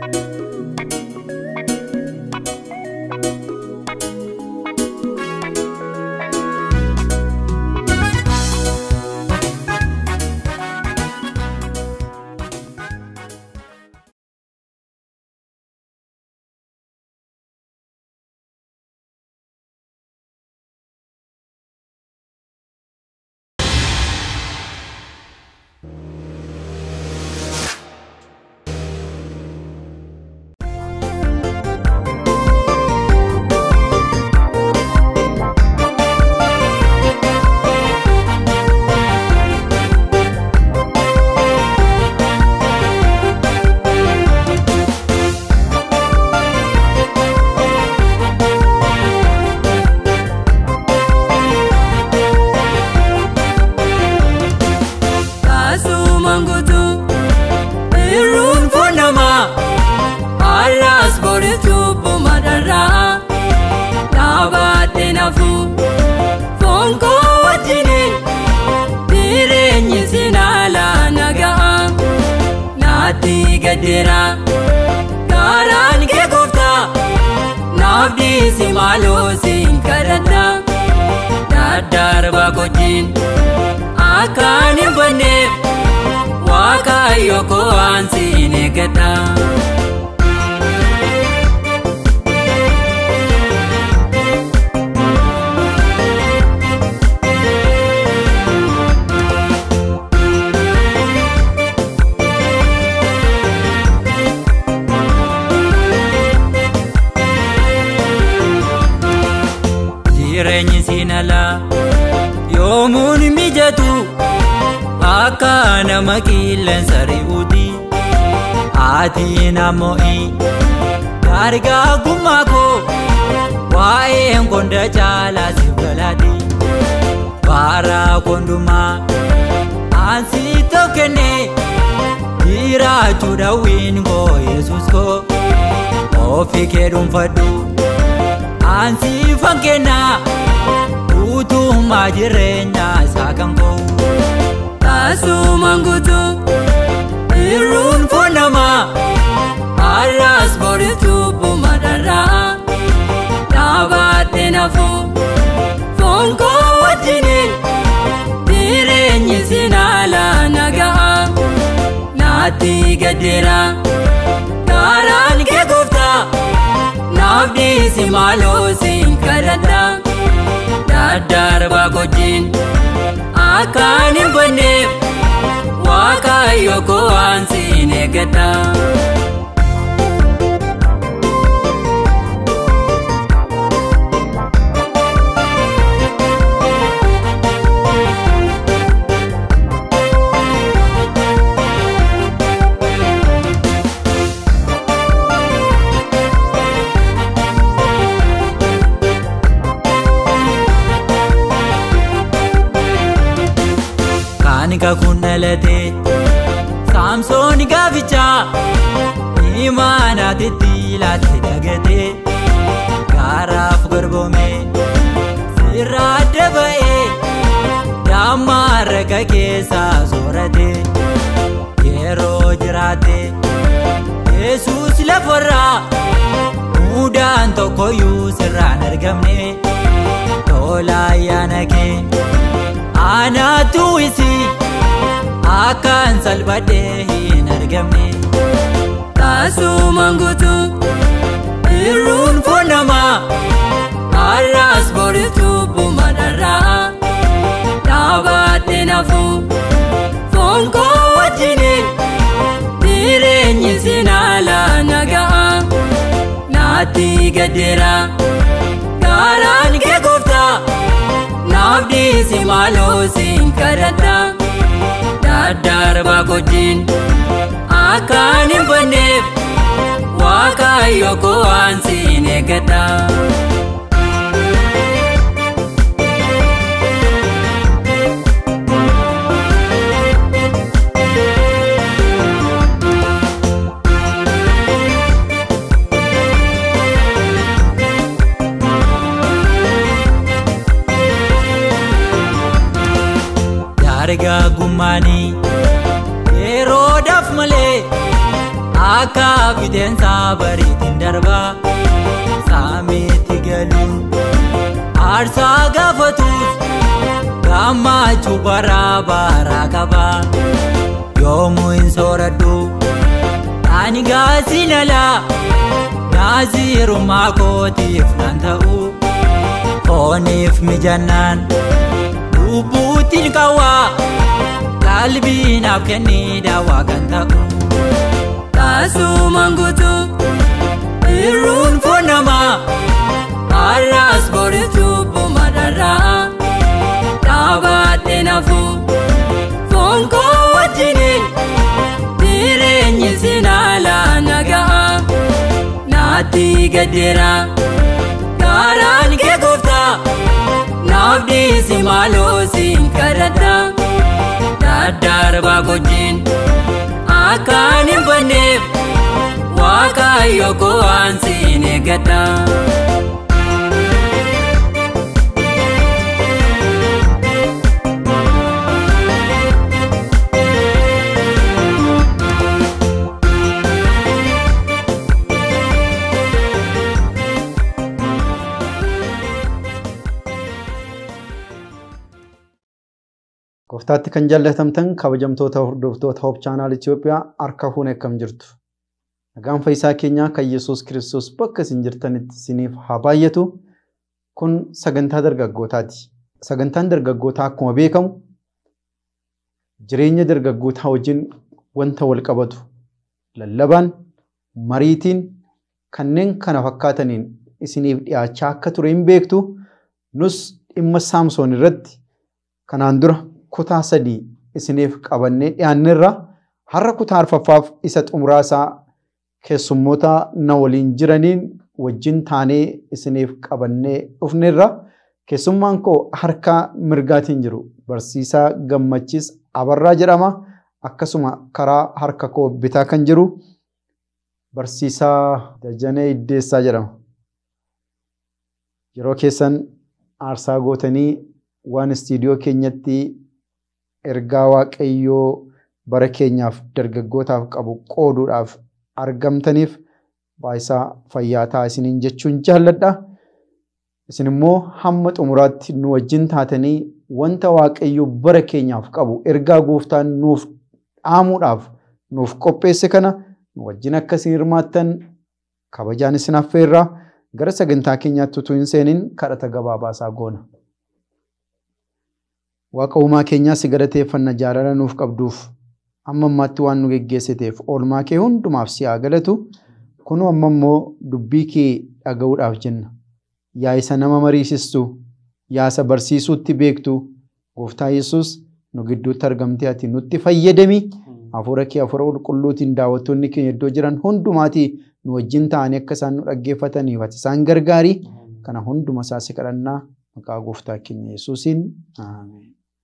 gadera karan ke gofta nafdi simalo sin karata dadar bagojin akan bane waka yoko ansine gata Renyi sinala yomun mijatu akana makilen sariudi ati namoi darga gumako wae ngonda chala sibaladi para konduma ansi tokene ira chuda wingo yesus ko ofikedum fadu ansi fangena utu majirenya sakango tasu mangutu irun fonama aras boritu bumadara tabatenafu fonko wajini direnyi sinala naga nati gadera karan ke gofta nafdi simalo sin karata dadar bagojin akan bane waka yoko ansine gata Ka kunalate Samson gavicha imana titila tidagate garaf garbome sirade bae damar ka kesa zorate yero jirate Jesus la forra mudan to koyu sirra nargamne tola yanake ana tuisi akan salbade hinargamne tasu mangutu irun fonama aras boritu bumadara tabatenafu fonko wajini direnyi sinala naga nati gadera karan ke gofta nafdi simalo sin karata dadar bagojin akan bane waka yoko ansine gata darga gumani ero daf male akka fideensa bariitiin darba saamiitti galuun aarsaa gaafatus gammachuu bara qaba yoomuu hin sooradhu ani gaasinala naazirummaa kootiif nan ta'u fooniif mijannaan lubbuutiin qawwaa qalbiinaaf kennii daawwaa kan ta'u taasumaan guutuu irruun foon namaa har'as boriif cubbuma dharraa dhaabattee nafuu foon koo wajjiniin jireenyi sinaalaa naga'a naatti gaddeera gaaraan kee gooftaa naaf dhiisi maaloo siin kadhadha daddarbaa wajjin akkaan hin banneef waaqayyo koo waan siin eeggadha. Gooftaatti kan jaallatamtan kabajamtoota hordoftoota Hope Channel Itoophiyaa harka fuunee akkam jirtu. Nagaan fayyisaa keenyaa kan Yesuus Kiristoos bakka isin jirtanitti isiniif haa baay'atu. Kun sagantaa dargaggootaati. Sagantaan dargaggootaa akkuma beekamu jireenya dargaggootaa wajjin wanta wal qabatu lallabaan mariitiin kanneen kana fakkaataniin isiniif dhiyaachaa akka ture hin beektu. Nus dhimma Saamsoon irratti kanaan dura kutaa 3 isiniif qabannee dhiyaanneerra har'a kutaa 4ffaaf isa xumuraasaa keessummoota na waliin jiraniin wajjin taanee isiniif qabannee dhufneerra. Keessummaan koo harka mirgaatiin jiru barsiisaa Gammachiis Abarraa jedhama. Akkasuma karaa harka koo bitaa kan jiru barsiisaa Dajanee Iddeessaa jedhama. Yeroo keessan aarsaa gootanii waan istiidiyoo keenyatti ergaa waaqayyoo bara keenyaaf dargaggootaaf qabu qooduudhaaf argamtaniif baay'isaa fayyaa ta'aa isiniin jechuun jaalladha. Isin immoo hamma xumuraatti nu wajjin taatanii wanta waaqayyoo bara keenyaaf qabu ergaa gooftaan nuuf dhaamuudhaaf nuuf qopheesse kana nu wajjin akka isin hirmaattan kabajaan isin affeerra. Gara sagantaa keenyaatti utuu hin seenin kadhata gabaabaasaa goona. Waaqa uumaa keenyaa si galateeffanna jaalala nuuf qabduuf amma ammaatti waan nu geggeessiteef oolmaa kee hundumaaf si haa galatu. Kunoo amma immoo dubbii kee dhaga'uudhaaf jenna. Yaa isa nama mariisistu, yaa isa barsiisuutti beektu, Gooftaa Yesuus nu gidduutti argamtee ati nutti fayyadami. Hafuura kee hafuura qulqulluutiin daawwattoonni keenya iddoo jiran hundumaatii nu wajjin ta'anii akka isaan nu dhaggeeffataniif ati isaan gargaari. Kana hunduma isaa si kadhannaa maqaa Gooftaa keenya Yesuusiin. Ameen.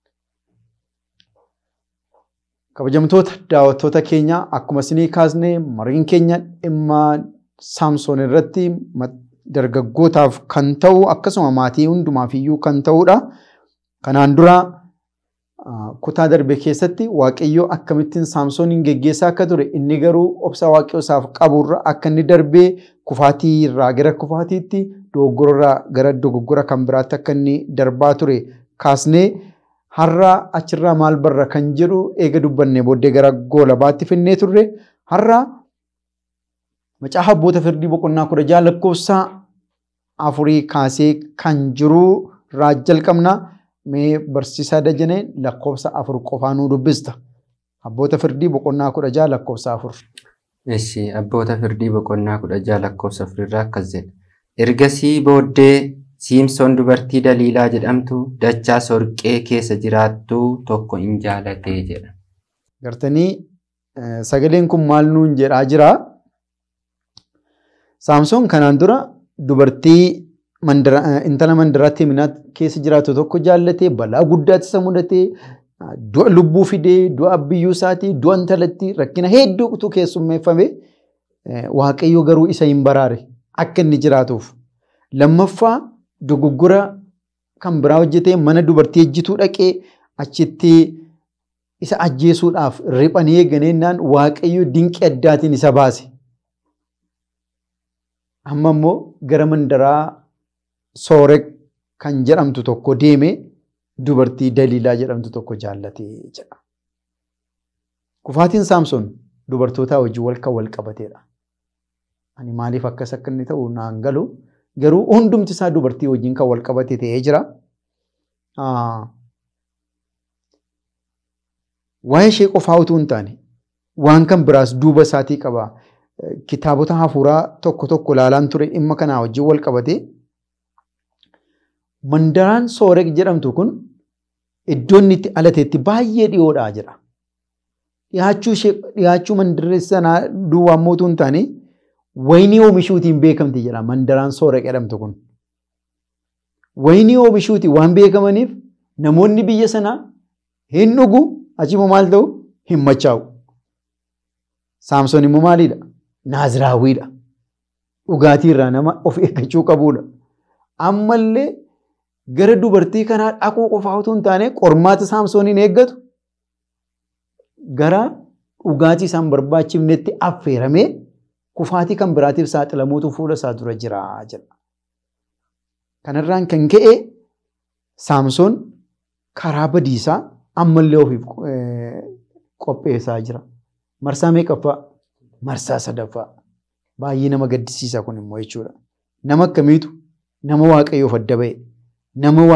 Kabajamtoota daawwattoota keenya akkuma isinii kaasnee mariin keenya dhimma Saamsoon irratti dargaggootaaf kan ta'u akkasuma maatii hundumaaf iyyuu kan ta'udha. Kanaan dura kutaa darbe keessatti waaqayyoo akkamittiin Saamsoonin geggeessaa akka ture inni garuu obsa waaqayyoo isaaf qaburra akka inni darbee kufaatii irraa gara kufaatiitti dogoggorarraa gara dogoggora kan biraatti akka inni darbaa ture kaasnee har'a achirraa maal barra kan jedhu eega dubbannee booddee gara goolabaatti finnee turre. Har'a macaafa abboota firdii boqonnaa 16 lakkoofsa 4 kaasee kan jiru irraa jalqabna. Mee barsiisaa Dajanee lakkoofsa 4 qofaa nuu dubbista. Abboota firdii boqonnaa 16 lakkoofsa 4. Eshi abboota firdii boqonnaa 16 lakkoofsa 4 irraa akkas jedha. Ergasii booddee Saamsoon dubartii Daliilaa jedhamtu dachaa sorqee keessa jiraattu tokko in jaalatee jedha. Gartanii sagaleen kun maal nuun jedhaa jira? Saamsoon kanaan dura dubartii intala mandaraatti minaat keessa jiraatu tokko jaallatee balaa guddaatti isa mudatee du'a lubbuu fidee du'a biyyuu isaatii du'a intalatti rakkina hedduutu keessummeeffame. Waaqayyo garuu isa hin baraare akka inni jiraatuuf. Lammaffaa dogoggora kan biraa hojjetee mana dubartii ejjituu dhaqee achitti isa ajjeesuudhaaf riphanii eeganennaan Waaqayyo dinqii addaatiin isa baase. Amma immoo gara mandaraa Soorek kan jedhamtu tokko deeme dubartii Daliilaa jedhamtu tokko jaallatee jedha. Kufaatiin Saamsoon dubartootaa wajjin wal qabateedha. Ani maaliif akkas akka inni ta'u naan galu garuu hundumti isaa dubartii wajjin kan wal qabate ta'ee jira. Waa'ee ishee qofaa utuu hin taane waan kan biraas duuba isaatii qaba. Kitaabota hafuuraa tokko ilaalaan ture dhimma kanaa wajjin wal qabate. Mandaraan Soorek jedhamtu kun iddoon itti alateetti baay'ee dhiyoodhaa jira. Dhiyaachuu mandarree sanaa duwwaa mootuu hin taane waynii oomishuutiin beekamti jedha mandaraan Soorek jedhamtu kun. Waynii oomishuutiin waan beekamaniif namoonni biyya sanaa hin dhugu achima maal ta'u hin machaa'u. Saamsoon immoo maalidha? Naaziraawwiidha. Dhugaatii irraa nama of eeggachuu qabudha. Ammallee gara dubartii kanaa dhaquu qofaa utuu hin taane qormaata Saamsooniin eeggatu gara dhugaatii isaan barbaachifnetti affeeramee kufaatii kan biraatiif saaxilamuutu fuula isaa dura jira jedha. Kanarraan kan ka'e Saamsoon karaa badiisaa ammallee ofiif qopheessaa jira. Marsaa meeqaffaa? Marsaa sadaffaa. Baay'ee nama gaddisiisa kun immoo jechuudha. Nama akkamiitu? Nama Waaqayyoof adda ba'e. Nama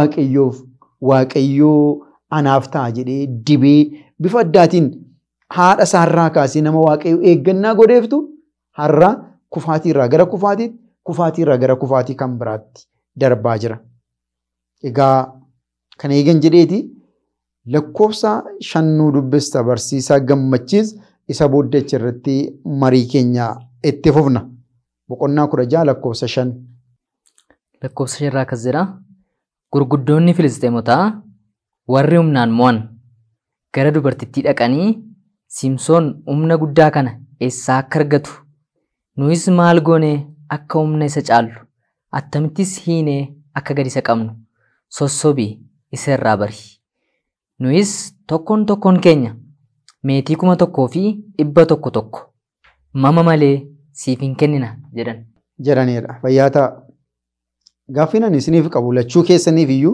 Waaqayyoo anaaf ta'a jedhee dibee bifa addaatiin haadha isaarraa kaasee nama Waaqayyoo eeggannaa godheeftu har'a kufaatiirraa gara kufaatiitti, kufaatiirraa gara kufaatii kan biraatti darbaa jira. Egaa kana eegan jedheeti lakkoofsa 5 dubbista barsiisaa Gammachiis isa booddeecha irratti marii keenya itti fufna. Boqonnaa 16 lakkoofsa 5. Lakkoofsa 5 irraa akkas jedha. Gurguddoonni Filisxeemotaa warri humnaan mo'an gara dubartittii dhaqanii Simsoon humna guddaa kana eessaa akka argatu nuyis maal goone akka humna isa caallu attamittis hiinee akka gad isa qabnu sossobii isa irraa bari. Nuyis tokkoon keenya meetii 1,000 fi 100 mama malee siif hin kennina jedhanidha. Fayyaa ta'a. Gaaffii ani isiniif qabu lachuu keessaniif iyyuu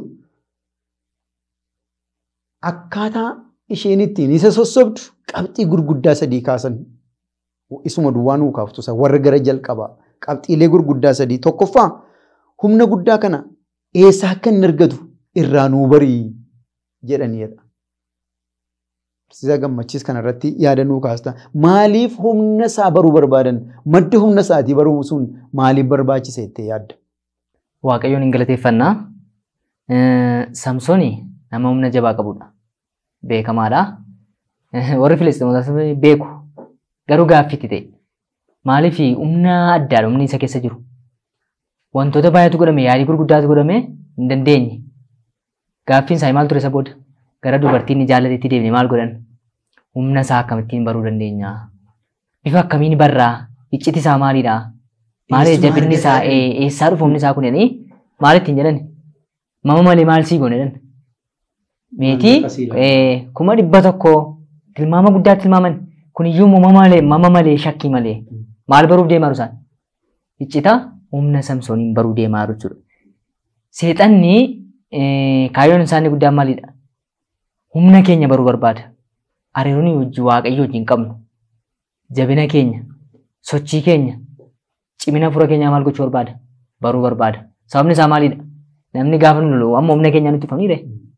akkaataa isheen ittiin isa sossobdu qabxii gurguddaa 3 kaasan isuma duwwaa nuu kaaftu warra gara jalqabaa qabxiilee gurguddaa 3. Tokkoffaa humna guddaa kana eessaa akka inni argatu irraa nuu barii jedhanidha. Barsiisaa Gammachiis kanarratti yaada nuu kaasta. Maaliif humna isaa baruu barbaadan? Madda humna isaatii baruu sun maaliif barbaachise jettee yaadda? Waaqayyoon hin galateeffannaa. Saamsoon nama humna jabaa qabudha. Beekamaadha. Warri Filisxeemotaas beeku. Garuu gaaffiitti ta'e. Maaliif humna addaadha humni isa keessa jiru? Wantoota baay'eetu godhame, yaadii gurguddaatu godhame hin dandeenye. Gaaffiin isaa maal ture isa booda? Gara dubartiin ni jaallateetti deemne maal godhan? Humna isaa akkamittiin baruu dandeenya? Bifa akkamiin barraa? Icciti isaa maalidha? Maali jabinni isaa eessaa dhufu humni isaa kunii maal ittiin jedhan? Mama malee maal sii goone jedhan? Meetii 100,000 tilmaama guddaa tilmaaman kuniyyuu mama malee shakkii malee maal baruuf deemaa jiru isaan? Iccita humna Saamsooniin baruu deemaa jiru jechuudha. Seexanni kaayyoon isaanii guddaan maalidha? Humna keenya baruu barbaada. Hariiroon wajjin Waaqayyo wajjin qabnu. Jabina keenya, sochii keenya, cimina fura keenyaa maal gochuu barbaada? Baruu barbaada. Sababni isaa maalidha? Namni gaafa lolu amma humna keenyaa nutti famiire.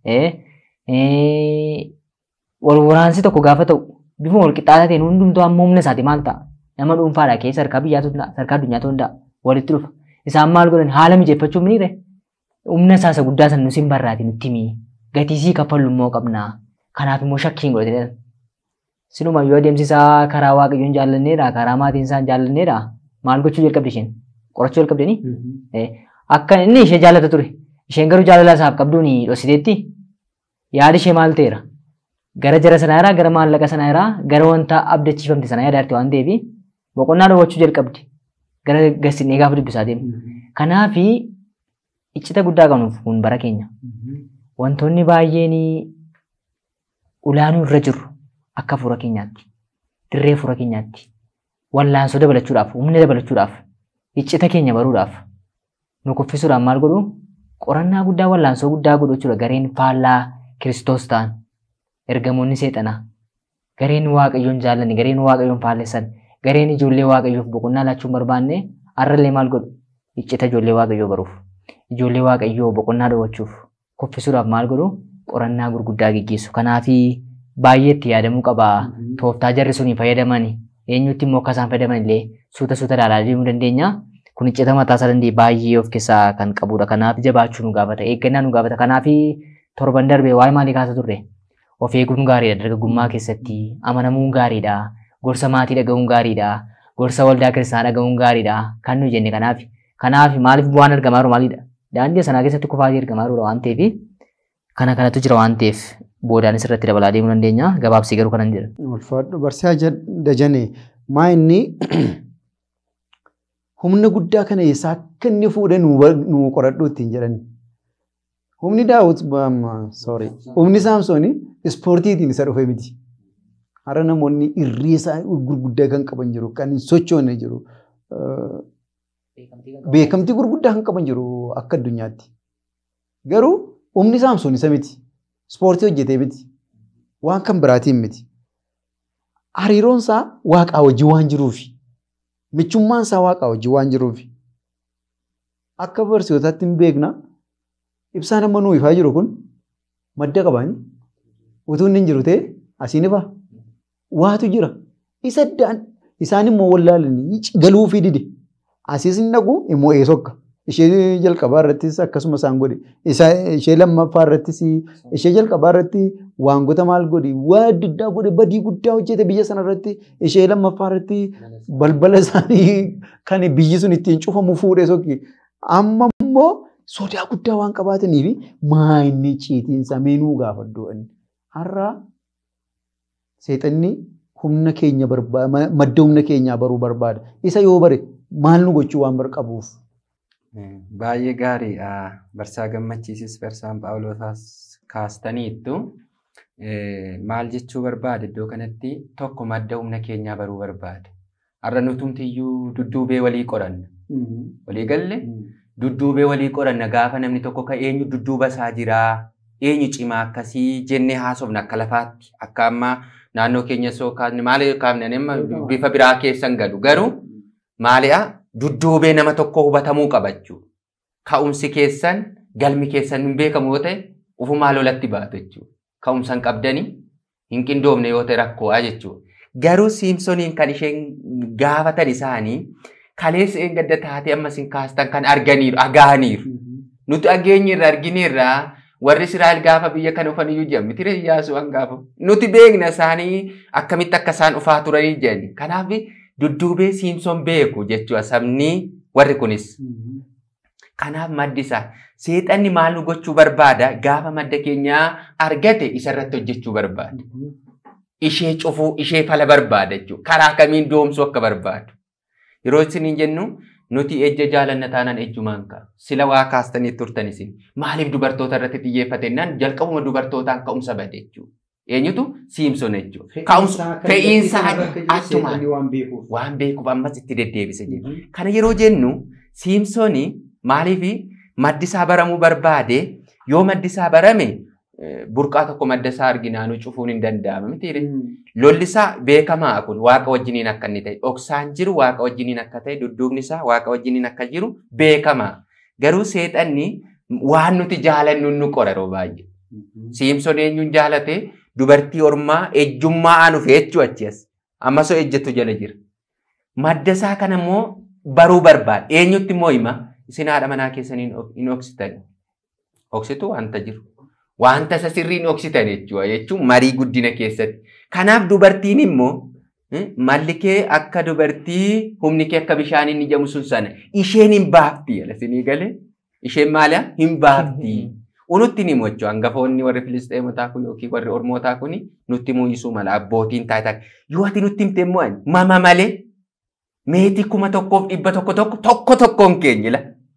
Wal waraansi tokko gaafa ta'u bifuma wal qixxaataa ta'een hundumtuu amma humna isaati maal ta'a? Nama dhuunfaadhaa keessa harkaa biyyaatu harkaa addunyaatu hundaa walitti dhufa. Isaan maal godhan haala mijeeffachuuf miniire? Humna isaa isa guddaa san nuti hin barraati nutti himi. Gatiisii kaffallu immoo qabna. Kanaaf immoo shakkiin godhatee sinuma yoo adeemsisaa karaa Waaqayyoon jaallanneedha, karaa maatiin isaa jaallanneedha. Maal gochuu jalqabdi isheen? Qorachuu jalqabdanii? Akka inni ishee jaallata ture. Isheen garuu jaalala isaaf qabduun dhoksiteetti. Yaadi ishee maal ta'eera? Gara jara sanaa irraa, gara maallaqa sanaa irraa, gara wanta abdachiifamte sanaa yaadaarte waan ta'eef boqonnaa dhowwachuu jalqabdi. Gara gasinee gaafa dubbisaa deemu. Kanaaf iccita guddaa qabnuuf kun bara keenya. Wantoonni baay'een ulaanuu irra jirru akka fuula keenyaatti, dirree fuula keenyaatti, wallaansoo dabalachuudhaaf, humna dabalachuudhaaf, iccita keenya baruudhaaf, nu kuffisuudhaan maal godhu? Qorannaa guddaa wallaansoo guddaa godhu jechuudha. Gareen faallaa Kiristoos ta'an, ergamoonni seexanaa, gareen Waaqayyoon jaallanne, gareen Waaqayyoon faallessan, gareen ijoollee Waaqayyoof boqonnaa laachuun barbaanne har'allee maal godhu? Iccita ijoollee Waaqayyoo baruuf, ijoollee Waaqayyoo boqonnaa dhoowwachuuf, kuffisuudhaaf maal godhu? Qorannaa gurguddaa gaggeessu. Kanaaf baay'ee itti yaadamuu qaba. Tooftaa jarri sunii fayyadaman eenyutti immoo akka isaan fayyadaman illee suuta ilaalaa deemuu dandeenya. Kun iccita mataa isaa danda'e baay'ee of keessaa kan qabudha. Kanaaf jabaachuu nu gaafata, eeggannaa nu gaafata. Kanaaf torban darbee waa'ee maalii kaasa turre? Of eeguun gaariidha dargaggummaa keessatti, amanamuun gaariidha, gorsa maatii dhaga'uun gaariidha, gorsa waldaa kiristaanaa dhaga'uun gaariidha kan nu jenne. Kanaaf maaliif bu'aan argamaa jiru maalidha? Daandii sanaa keessatti kufaatii argamaa jiru waan ta'eef kanatu jira waan ta'eef boodaanis irratti dabalaa deemuu dandeenya. Gabaabsii garuu kanan jedha. Ulfaadhu barsiisaa Dajanee maa inni humna guddaa kana eessaa akka inni fuudhee nu qoradhu ittiin jedhani. Humni Daawit humni Saamsoonii ispoortiitiin isa dhufe miti. Har'a namoonni irreesaa gurguddaa kan qaban jiru, kan hin sochoone jiru, beekamtii gurguddaa kan qaban jiru akka addunyaatti. Garuu humni Saamsoon isa miti. Ispoortii hojjetee miti. Waan kan biraatiin miti. Hariiroon isaa Waaqaa wajjin waan jiruufi. Michummaan isaa Waaqaa wajjin waan jiruufi. Akka barsiisotaatti hin beekna. Ibsaan amma nuu ifaa jiru kun madda qabaani. Utuu inni hin jiru ta'e asiin ifaa. Waatu jira. Isaan immoo wallaalanii galuufii dide. Asiis hin dhaqu immoo eesokka. Ishee jalqabaa irrattis akkasuma isaan godhe. Ishee lammaffaa irrattis ishee jalqabaa irratti waangota maal godhe? Waa adda addaa godhe badii guddaa hojjete biyya sana irratti. Ishee lammaffaa irratti balbala isaanii kan biyyi sun ittiin cufamu fuudhee sokki. Amma immoo sodaa guddaa waan qabaataniif maa inni ciitiinsa meenuu gaafadhu. Har'a seexanni humna keenya barbaada, madda humna keenyaa baruu barbaada. Isa yoo bare maal nu gochuu waan barqabuuf. Baay'ee gaariidha. Barsaa gammachiisis Barsaan Phaawulosaas kaastaniittu maal jechuu barbaade iddoo kanatti tokko madda humna keenyaa baruu barbaade. Har'a nutumtiyyuu dudduubee walii qoranna. Walii galle dudduubee walii qoranna gaafa namni tokko ka eenyu dudduuba isaa jiraa, eenyu cimaa akkasii jennee haasofna akka lafaatti. Akka amma naannoo keenya soo kaasne maal kaafne bifa biraa keessan galu. Garuu maali'a? Dudduubee nama tokko hubatamuu qabachuu. Ka'umsi keessan, galmi keessan hin beekamu yoo ta'e, ufumaa lolatti baatu jechuudha. Ka'umsan qabdanii hin qindoomne yoo ta'e rakkoodha jechuudha. Garuu Siimsooniin kan isheen gaafatan isaanii kaleessa gadda taatee ammas hin kaastan kan arganiiru, agaaniiru. Nuti ageenyirra argineerra warri Israa'el gaafa biyya kana dhufan iyyuu jedhan miti Iyyaasuu hangaafa. Nuti beekna isaanii akkamitti akka isaan dhufaa turanii jedhani. Kanaaf dudduubee Siimsoon beeku jechuudha sabni warri kunis. Kanaaf maddi isaa seexanni maal nu gochuu barbaada? Gaafa madda keenyaa argate isarratti hojjechuu barbaada. Ishee cufuu, ishee fala barbaada jechuudha. Karaa kamiin doomsuu akka barbaadu. Yeroo isin jennu nuti ejja jaalanna taanaan ejjumaan ka'a. Sila waa kaastanii turtan isin. Maaliif dubartoota irratti xiyyeeffatennaan jalqabuma dubartootaan ka'umsa bade jechuudha. Eenyutu? Siimsoon jechuudha. Fe'iinsa attumaan waan beekuuf ammas itti deddeebise jedhu. Kana yeroo jennu Siimsoon maaliif maddi isaa baramuu barbaade? Yoo maddi isaa barame burqaa tokko madda isaa arginaanuu cufuun hin danda'amu miti. Lolli isaa beekamaa kun Waaqa wajjiniin akka inni ta'e, dhoksaan jiru Waaqa wajjiniin akka ta'e, dudduubni isaa Waaqa wajjiniin akka jiru beekamaa. Garuu seexanni waan nuti jaalannu nu qora yeroo baay'ee. Siimsoon eenyuun jaalate? Dubartii ormaa ejjummaa aanuuf jechuu achiis. Ammasoo ejjattu jala jira. Madda isaa kana immoo baruu barbaada. Eenyutti immoo hima? Isin haadha manaa keessanii hin oksitan. Oksitu wanta jiru. Wanta isa sirriin oksitan jechuudha. Jechuun marii guddina keessatti. Kanaaf dubartiin immoo malli kee akka dubartii humni kee akka bishaaniin ni jamu sun sana isheen hin baafti. Isinii galee isheen maali'a? Hin baafti. Unutti ni mocho hangafoonni warri Filisxeemotaa kun yookiin warri Ormootaa kun nutti muuyisuu mala abbootiin taayitaa. Yoo ati nutti himte immoo mama malee meetii 1,100 tokkoon keenya la.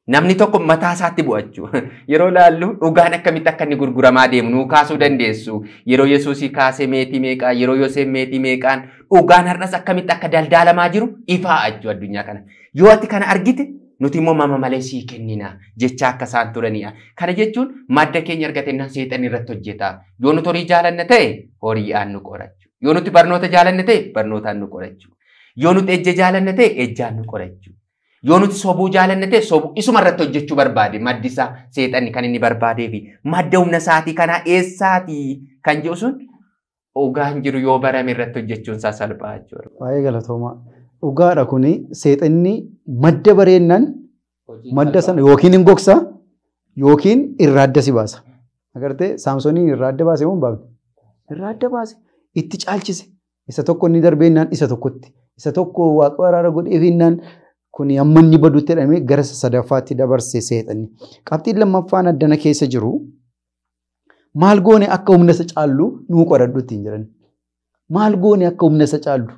Namni tokko mataa isaatti bu'achuu yeroo laallu dhugaan akkamitti akka inni gurguramaa deemu nuu kaasuu dandeessu. Yeroo Yesuusii kaasee meetii meeqaa yeroo Yoosef meetii meeqaan dhugaan har'as akkamitti akka daldaalamaa jiru ifaa ajju addunyaa kana. Yoo ati kana argite nuti immoo mama malee sii kennina jecha akka isaan turanidha. Kana jechuun madda keenya argatennaan seexan irratti hojjeta. Yoo nuti horii jaalanne ta'e horiidhaan nu qorachuu. Yoo nuti barnoota jaalanne ta'e barnootaan nu qorachuu. Yoo nuti ejja jaalanne ta'e ejjaan nu qorachuu. Yoo nuti sobuu jaalanne ta'e sobuu isuma irratti hojjechuu barbaade maddi isaa seexanni kan inni barbaadee fi madda humna isaatii kanaa eessaatii kan jedhu sun dhugaan jiru yoo barame irratti hojjechuun isaa salphaa jechuudha. Baay'ee galatoomaa. Dhugaadha kuni seexanni madda bareennaan madda sana yookiin hin gogsa yookiin irraa adda si baasa. Agartee Saamsooniin irraa adda baase moo hin baafne? Irraa adda baase. Itti caalchise. Isa tokko inni darbeennaan isa tokkotti. Isa tokko waaqa waraara godheefinnaan kuni amma inni badutti jedhamee gara sadaffaatti dabarse seexanni. Qabxiin lammaffaan addana keessa jiru maal goone akka humna isa caallu nuu qoradhu ittiin jiran. Maal goone akka humna isa caallu?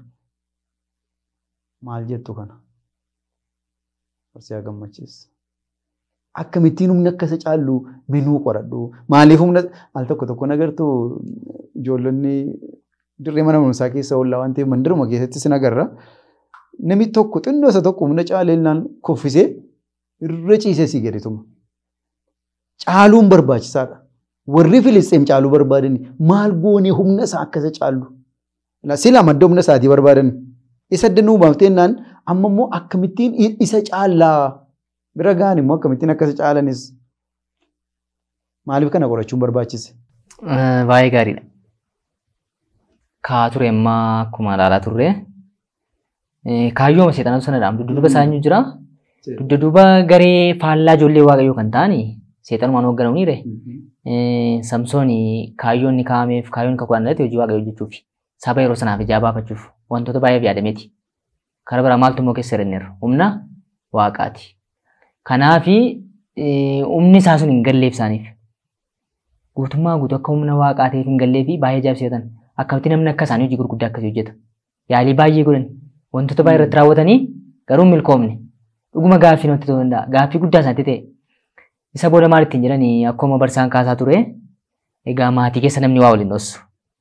Maal jettu kana? Barsiyaa gammachiisa. Akkamittiin humna akka isa caallu nuu qoradhu. Maaliif humna al tokko nagartu ijoollonni dirree mana barumsaa keessa oollaa waan ta'eef mandaruma keessatti sin agarra. Namni tokko xinnoo isa tokko humna caaleennaan kuffisee irra ciisee si gadituma. Caaluun barbaachisaadha. Warri Filisxeem caaluu barbaadan maal goone humna isaa akka isa caallu. Sila madda humna isaatii barbaadan. Isa danuu baafteenaan amma immoo akkamittiin isa caallaa bira ga'an immoo akkamittiin akka isa caalanis maaliif kana qorachuun barbaachise? Baay'ee gaariidha. Kaa ture ammaa akkuma ilaalaa turre kaayyooma seexanatu sanadhaan dudduuba isaanii jira. Dudduuba garee faallaa ijoollee waaqayyoo kan ta'ani seexanumaan hoogganamuunire. Samsoonii kaayyoonni kaa'ameef kaayyoonni kakuu dhalate hojii waaqayyoo hojjechuuf saba yeroo sanaaf ijaa baafachuuf wantoota baay'eef yaadameeti. Karaa biraa maaltu immoo keessa hir'inneerra humna waaqaati. Kanaafi humni isaa sun hin galleef isaaniif guutummaa guutuu akka humna waaqaatiif hin gallee fi baay'ee jaabseetan akkamitti namni akka isaanii hojii gurguddaa akkasii hojjeta. Yaalii baay'ee godhan wantoota baay'ee irratti raawwatanii garuu milkoomne dhuguma gaaffii namatti ta'uu danda'a. Gaaffii guddaa isaatti ta'e isa booda maal ittiin jedhanii akkuma barsaan kaasaa ture egaa maatii keessa namni waa waliin dhoosu.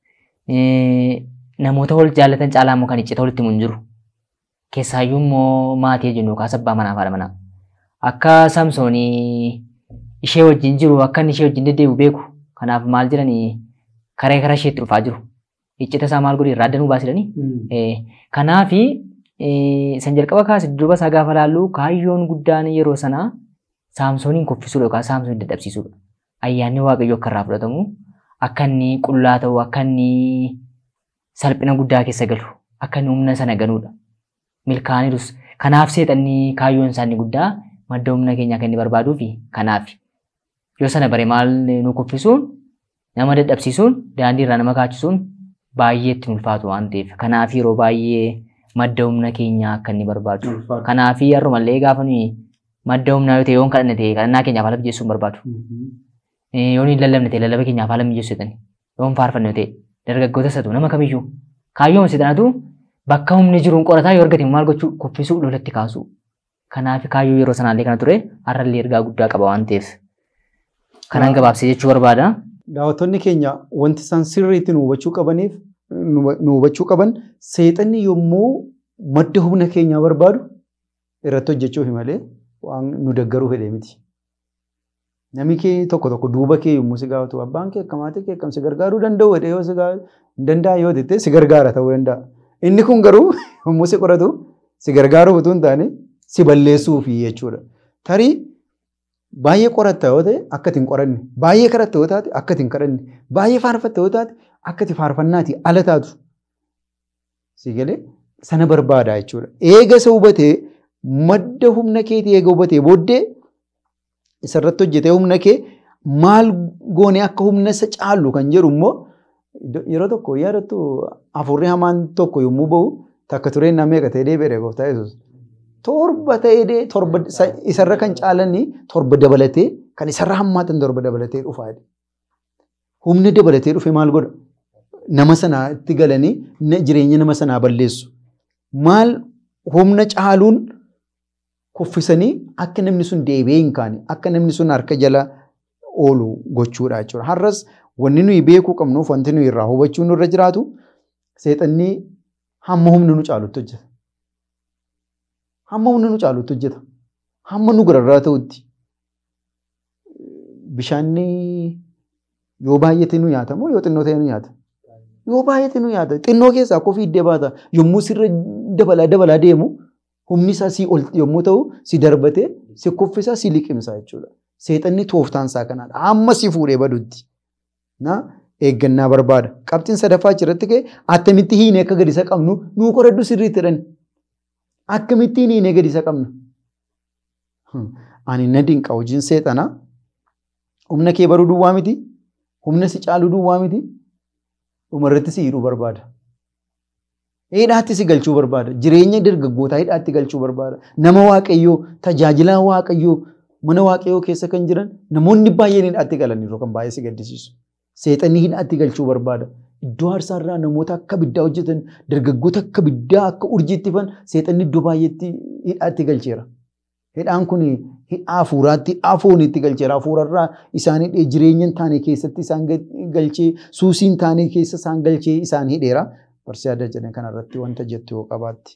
Namoota wal jaallatan caalaa immoo kan iccita walitti mun jiru. Keessaayyuu immoo maatii jennu yookaas abbaa manaa fi haadha manaa. Akka Samsoonii ishee wajjin jiru akka inni ishee wajjin deddeebi'u beeku. Kanaaf maal jedhanii karaa isheetti dhufaa jiru. Iccita isaa maal godhee irraa addanuu baasidhanii. Kanaafi san jalqaba kaase duuba isaa gaafa laallu kaayyoon guddaan yeroo sanaa Saamsooniin kuffisuudha yookaan Saamsooniin dadhabsiisuudha. Ayyaanni waaqayyoo akka irraa fudhatamu akka inni qullaa ta'u akka inni salphina guddaa keessa galu akka inni humna sana ganuudha. Milkaa'aniirus kanaaf seexanni kaayyoon isaanii guddaa madda humna keenyaa kan inni barbaaduu fi kanaaf yoo sana bare maal nu kuffisuun nama dadhabsiisuun daandii irraa nama kaachisuun baay'ee itti ulfaatu waan ta'eef kanaaf yeroo baay'ee madda humna keenyaa akka inni barbaadu. Kanaaf har'umallee gaafa nuyi madda humnaa yoo ta'e yoon kadhanne ta'e kadhannaa keenyaaf haala mijeessuu hin barbaadu. Yoon hin lallabne ta'e lallaba keenyaaf haala mijeessuu jedhani. Yoon faarfanne ta'e dargaggoota isatu nama kamiyyuu kaayyooma seexanaatu bakka humni jiruun qorataa yoo argate maal gochuu kuffisuu lolatti kaasuu. Kanaaf kaayyoo yeroo sanaallee kana ture har'allee ergaa guddaa qaba waan ta'eef kanaan gabaabsee jechuu barbaada. Daawwattoonni keenya wanti isaan sirriitti nu hubachuu qaban seexanni yommuu madda humna keenyaa barbaadu irratti hojjechuuf malee waan nu deggaruu fedhee miti. Namni kee tokko duuba kee yommuu si gaafatu abbaan kee akka maatii kee akkam si gargaaruu danda'u jedhee yoo si danda'a yoo jettee si gargaara ta'uu danda'a. Inni kun garuu yommuu si qoratu si gargaaruu utuu hin taane si balleessuufi jechuudha. Tarii baay'ee qoratta yoo ta'e akka itti hin qoranne, baay'ee kadhatta yoo taate akka itti hin kadhanne, baay'ee faarfatta yoo taate akka itti faarfannaatii ala taatu. Si galee sana barbaada jechuudha. Eega isa hubatee madda humna keetii eega hubatee booddee isarratti hojjetee humna kee maal goone akka humna isa caallu kan jedhu immoo yeroo tokko yaadattu afurri hamaan tokko yommuu bahu takka tureen nama meeqa ta'ee deebi'ee gooftaa Yesuus. Torba ta'ee torba isarra kan caalanii torba dabalatee kan isarra hammaatan torba dabalatee dhufaa. Humna dabalatee dhufe maal godha? Nama sanaa itti galanii jireenya nama sanaa balleessu. Maal humna caaluun kuffisanii akka namni sun deebi'ee hin kaane akka namni sun harka jala oolu gochuudha jechuudha. Har'as wanni nuyi beekuu qabnuuf wanti nuyi irraa hubachuu nurra jiraatu seexanni hamma humna nu caalutti hojjeta. Hamma humna nu caalutti hojjeta. Hamma nu gararraa ta'utti. Bishaanni yoo baay'ate nu nyaata moo yoo xinnoo ta'e nu nyaata? Yoo baay'ate nu nyaata. Xinnoo keessaa akka ofii iddee baata. Yommuu sirra dabalaa deemu humni isaa si ol yommuu ta'u si darbatee si kuffisa si liqimsa jechuudha. Seexanni tooftaan isaa kanaadha. Amma si fuudhee badutti. Eeggannaa barbaada. Qabxiin sadaffaa achirratti ka'e attamitti hiinee akka gadi isa qabnu nuu qoradhu sirriitti jedhan. Akkamitti hiinee gadi isa qabna? Ani na dinqa hojiin seexanaa. Humna kee baruu duwwaa miti. Humna si caaluu duwwaa miti. Dhumarratti si hidhuu barbaada. Hidhaatti si galchuu barbaada. Jireenya dargaggootaa hidhaatti galchuu barbaada. Nama waaqayyoo tajaajilaa waaqayyoo mana waaqayyoo keessa kan jiran namoonni baay'een hidhaatti galan yeroo kan baay'ee si gaddisiisu. Seexanni hidhaatti galchuu barbaada. Iddoo aarsaarraa namoota akka biddaa hojjetan dargaggoota akka biddaa akka urjiitti fan seexanni iddoo baay'eetti hidhaatti galcheera. Hidhaan kun hidhaa hafuuraatti hidhaa fooniitti galcheera. Hafuurarraa isaan hidhee jireenya hin taane keessatti isaan galchee suusii hin taane keessa isaan galchee isaan hidheera. Barsiisaa Dajanee kanarratti wanta jettu yoo qabaatti.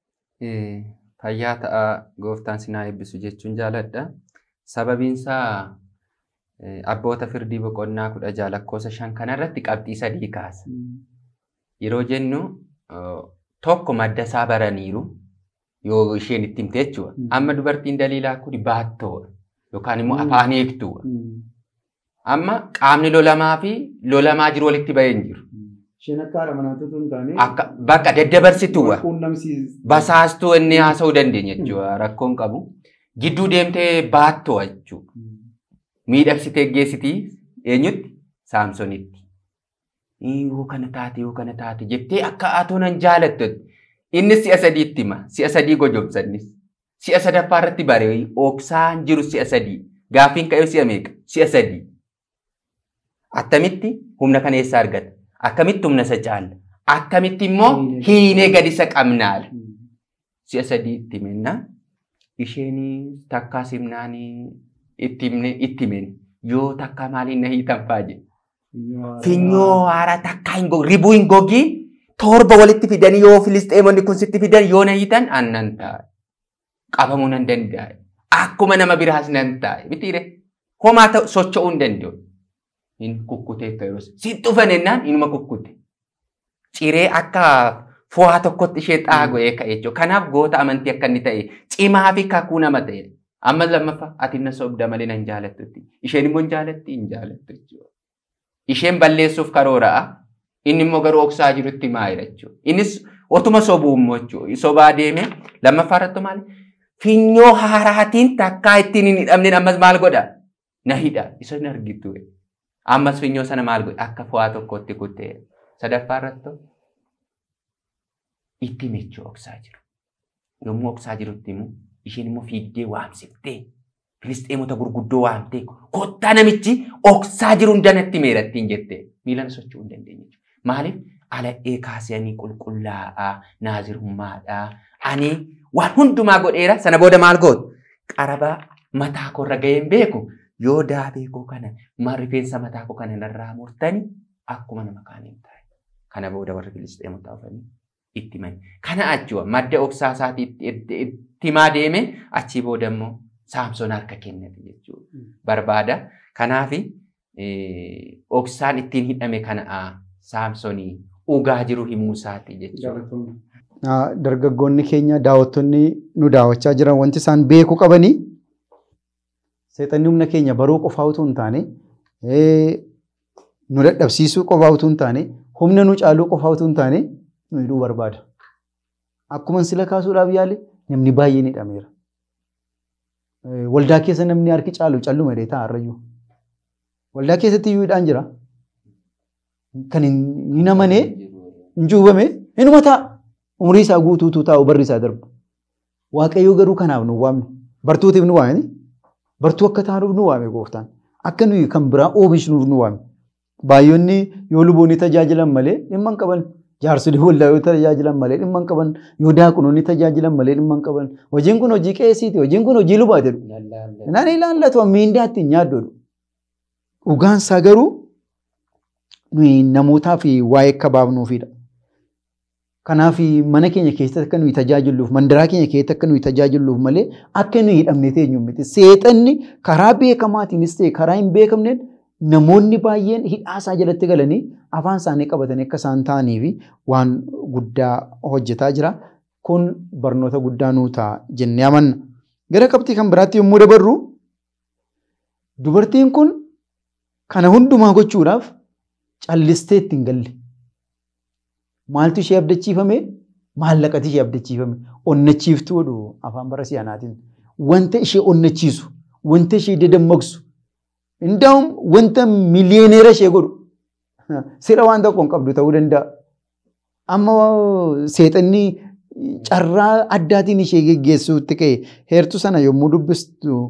Fayyaa ta'a gooftaan sinaa eebbisu jechuun jaaladha. Sababiinsaa abboota firdii boqonnaa 16 lakkoofsa 5 kanarratti qabxii 3 kaasa. Yeroo jennu tokko madda isaa baraniiru yoo isheen itti himte jechuudha. Amma dubartiin Daliilaa kun baattoodha yookaan immoo afaan eegduudha. Amma qaamni lolamaa fi lolamaa jiru walitti bahee hin jiru. Isheen akka haadha manaa tutuun taane bakka daddabarsituudha. Basaastuu inni haasa'uu dandeenya jechuudha. Rakkoon qabu. Gidduu deemtee baattoo jechuudha. Miidhagsitee geessitii eenyutti? Saamsonitti. Yoo kana taate jettee akka atoonan jaalattutti. Innis si'a sadiitti hima. Si'a sadii gojobsannis. Si'a sadaffaa irratti baree oksaan jiru si'a sadii. Gaaffiin ka'ee si'a meeqa? Si'a sadii. Attamitti humna kana eessaa argata? Akkamitti humna isa caala? Akkamitti immoo hiinee gadi isa qabnaala? Si'a sadii itti himennaa. Isheen takkaa simnaanii itti himen. Yoo takkaa maaliin na hiitan faaje? Finyoo haaraa takkaa hin gogi. Ribuu hin gogi. Torba walitti fidanii yoo Filisxeemonni kun sitti fidan yoo na hiitan annan taa'e. Qabamuu nan danda'e. Akkuma nama biraas nan taa'e. Mitiire homaa socho'uu hin danda'u. Hin kukkutee ta'e sitti dhufan ennaan inuma kukkute. Ciree akka fo'aa tokkotti ishee xaago'ee ka'e jechuudha. Kanaaf goota amantii akka inni ta'e cimaa fi kakuu nama ta'e. Amma lammaffaa ati na sobda malee nan jaalattutti. Isheen immoo hin jaalatti hin jaalattu jechuudha. Isheen balleessuuf karoora'a. Inni immoo garuu oksaa jirutti maayira jechuudha. Innis otuma sobuu immoo jechuudha. Sobaa deemee lammaffaa irratti maali? Finyoo haaraatiin takkaa ittiin hin hidhamne ammas maal godha? Na hidha. Isa hin argitu. Ammas finyoo sana maal godha? Akka fo'aa tokkotti kuttee. Sadaffaa irratti itti mechuu oksaa jiru. Yommuu oksaa jirutti immoo isheen immoo fiigdee waamsiftee Filisxeemota gurguddoo waamtee kottaa namichi oksaa jiru hundanatti meerattiin jettee miilan socho'uu hin dandeenye. Maaliif? Ala'ee kaasanii qulqullaa'aa, naazirummaadhaa. Ani waan hundumaa godheera sana booda maal gootu? Qarabaa mataa koorra ga'een beeku yoo daabee koo kana rifeensa mataa koo kana narraa murtani akkuma nama kaaniin taa'e. Kana booda warri Filisxeemota dhufanii itti himani. Kana achuudha madda oksaa isaatii itti himaa deeme achii booda immoo Saamsoon harka kennate jechuudha. Barbaada. Kanaaf oksaan ittiin hidhame kana Saamsoonii ugaa jiru himuu isaati jechuudha. Dargaggoonni keenya daawwattoonni nu daawwachaa jiran wanti isaan beekuu qabanii seexanni humna keenya baruu qofaa utuu hin taane nu dadhabsiisuu qofaa utuu hin taane humna nu caaluu qofaa utuu hin taane nu hidhuu barbaada. Akkuma sila kaasuudhaaf yaale namni baay'een hidhameera. Waldaa keessa namni harki caalu calluma dee taa'arrayyuu. Waldaa keessatti iyyuu hidhaan jira. Kan hin amanee hin juubame inuma ta'a. Umurii isaa guutuutu taa'u barri isaa darbu. Waaqayyoo garuu kanaaf nu waamne. Bartuutiif nu waame. Bartuu akka taanuuf nu waame gooftaan. Akka nuyi kan biraa oomishnuuf nu waame. Baay'oonni yoo luboonni tajaajilan malee dhimma hin qaban. Jaarsolii waldaa yoo tajaajilan malee dhimma hin qaban. Yoo daakunoonni tajaajilan malee dhimma hin qaban. Hojiin kun hojii qeesiiti. Hojiin kun hojii lubaa jedhu. Naan ilaallatu miindaa ittiin nyaaddoodhu. Dhugaansaa garuu nuyi namootaaf waa'ee akka baafnuufidha. Kanaaf mana keenya keessatti akka nuyi tajaajilluuf, mandaraa keenya keessatti akka nuyi tajaajilluuf malee akka nuyi hidhamne teenyu miti. Seexanni karaa beekamaatiinis ta'e karaa hin beekamneen namoonni baay'een hidhaasaa jalatti galanii afaan isaanii qabatanii akka isaan ta'anii fi waan guddaa hojjetaa jira. Kun barnoota guddaa nuu ta'a jennee amanna. Gara qabxii kan biraatti yommuu dabarru dubartiin kun kana hundumaa gochuudhaaf callistee ittiin galle. Maaltu ishee abdachiifame? Maallaqati ishee abdachiifame. Onnachiiftuu godhu afaan bara si'anaatiin. Wanta ishee onnachiisu, wanta ishee dadammaqsu, indaa'um wanta miliyooneera ishee godhu. Sira waan tokko hin qabdu ta'uu danda'a. Amma seexanni carraa addaatiin ishee geggeessuutti ka'e heertuu sana yommuu dubbistu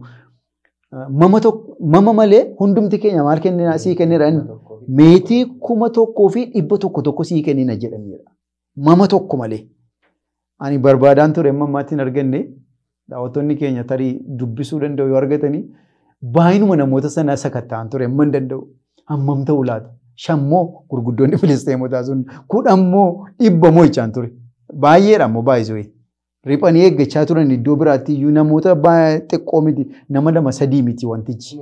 mama malee hundumti keenya maal kennina sii kennira inni meetii 1,100 sii kennina jedhamedha. Mama tokko malee. Ani barbaadaan ture ammaatti hin arganne daawwattoonni keenya tarii dubbisuu danda'u yoo argatanii baay'inuma namoota sana sakatta'an ture amma hin danda'u. Hammam ta'uu laata? Shammoo gurguddoonni filisteemotaa sun 10,100 jechaan ture. Baay'eedha ammoo baay'isuu. Riphanii eeggachaa turan iddoo biraatti iyyuu namoota xiqqoo miti nama 2-3 miti wantichi.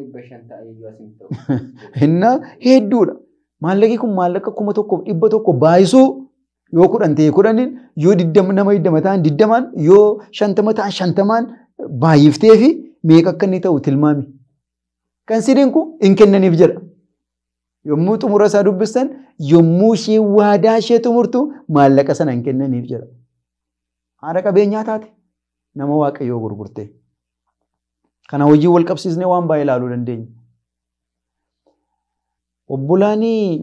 Hinna hedduudha. Maallaqi kun maallaqa 1,100 baay'isuu yoo 10 ta'e 10 yoo 20 nama 20 ta'an 20 yoo 50 ta'an 50 baay'iftee fi meeqa akka inni ta'u tilmaami. Kan sidiin kun hin kennaniif jedha. Yommuu xumura isaa dubbistan yommuu ishee waadaa ishee xumurtu maallaqa sana hin kennaniif jedha. Haadha qabeenyaa taate nama waaqayyoo gurgurte. Kana hojii wal qabsiisnee waan baay'ee ilaaluu dandeenya. Obbolaan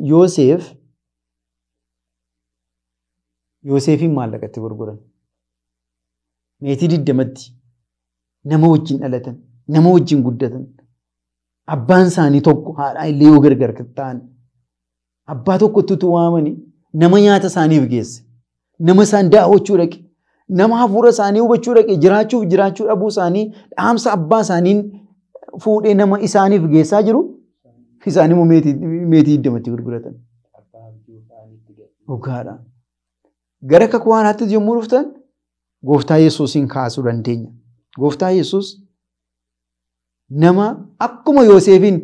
Yoosefiin maallaqatti gurguran. Meetii 20tti nama wajjin dhalatan, nama wajjin guddatan. Abbaan isaanii tokko haadhaa illee yoo gargar ta'an. Abbaa tokkottu waamanii nama nyaata isaaniif geesse. Nama isaan daawwachuu dhaqe. Nama hafuura isaanii hubachuu dhaqe jiraachuu dhabuu isaanii dhaamsa abbaa isaaniin fuudhee nama isaaniif geessaa jiru isaanii meetii 20tti gurguratan. Dhugaadha. Gara kakuu haaraatti yommuu dhuftan gooftaa Yesuusiin kaasuu dandeenya. Gooftaa Yesuus nama akkuma Yoosefiin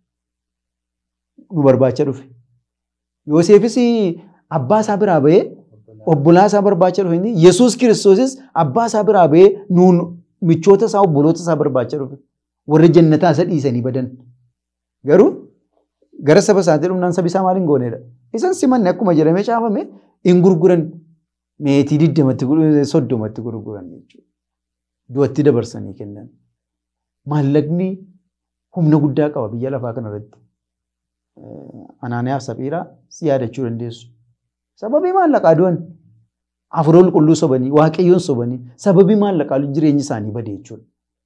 nu barbaacha dhufe. Yoosefis abbaa isaa biraa bahee obbolaa isaa barbaacha dhufe. Yesuus Kiristoosis abbaa isaa biraa bahee nuun michoota isaa obboloota isaa barbaacha dhufe. Warra jannataa isa dhiisanii badan. Garuu gara saba isaatti dhumnaan sabi isaa maal hin goonedha. Isaan simanne akkuma jedhamee caafame hin gurguran meetii 20tti gurguran jechuudha. Du'atti dabarsanii kennan. Maallaqni humna guddaa qaba biyya lafaa kanarratti. Anaaniyaaf Saphiiraa si yaadachuu dandeessu. Sababii maallaqaa du'an hafuura qulqulluu sobanii waaqayyoon sobanii sababii maallaqaa jireenyi isaanii bade jechuudha.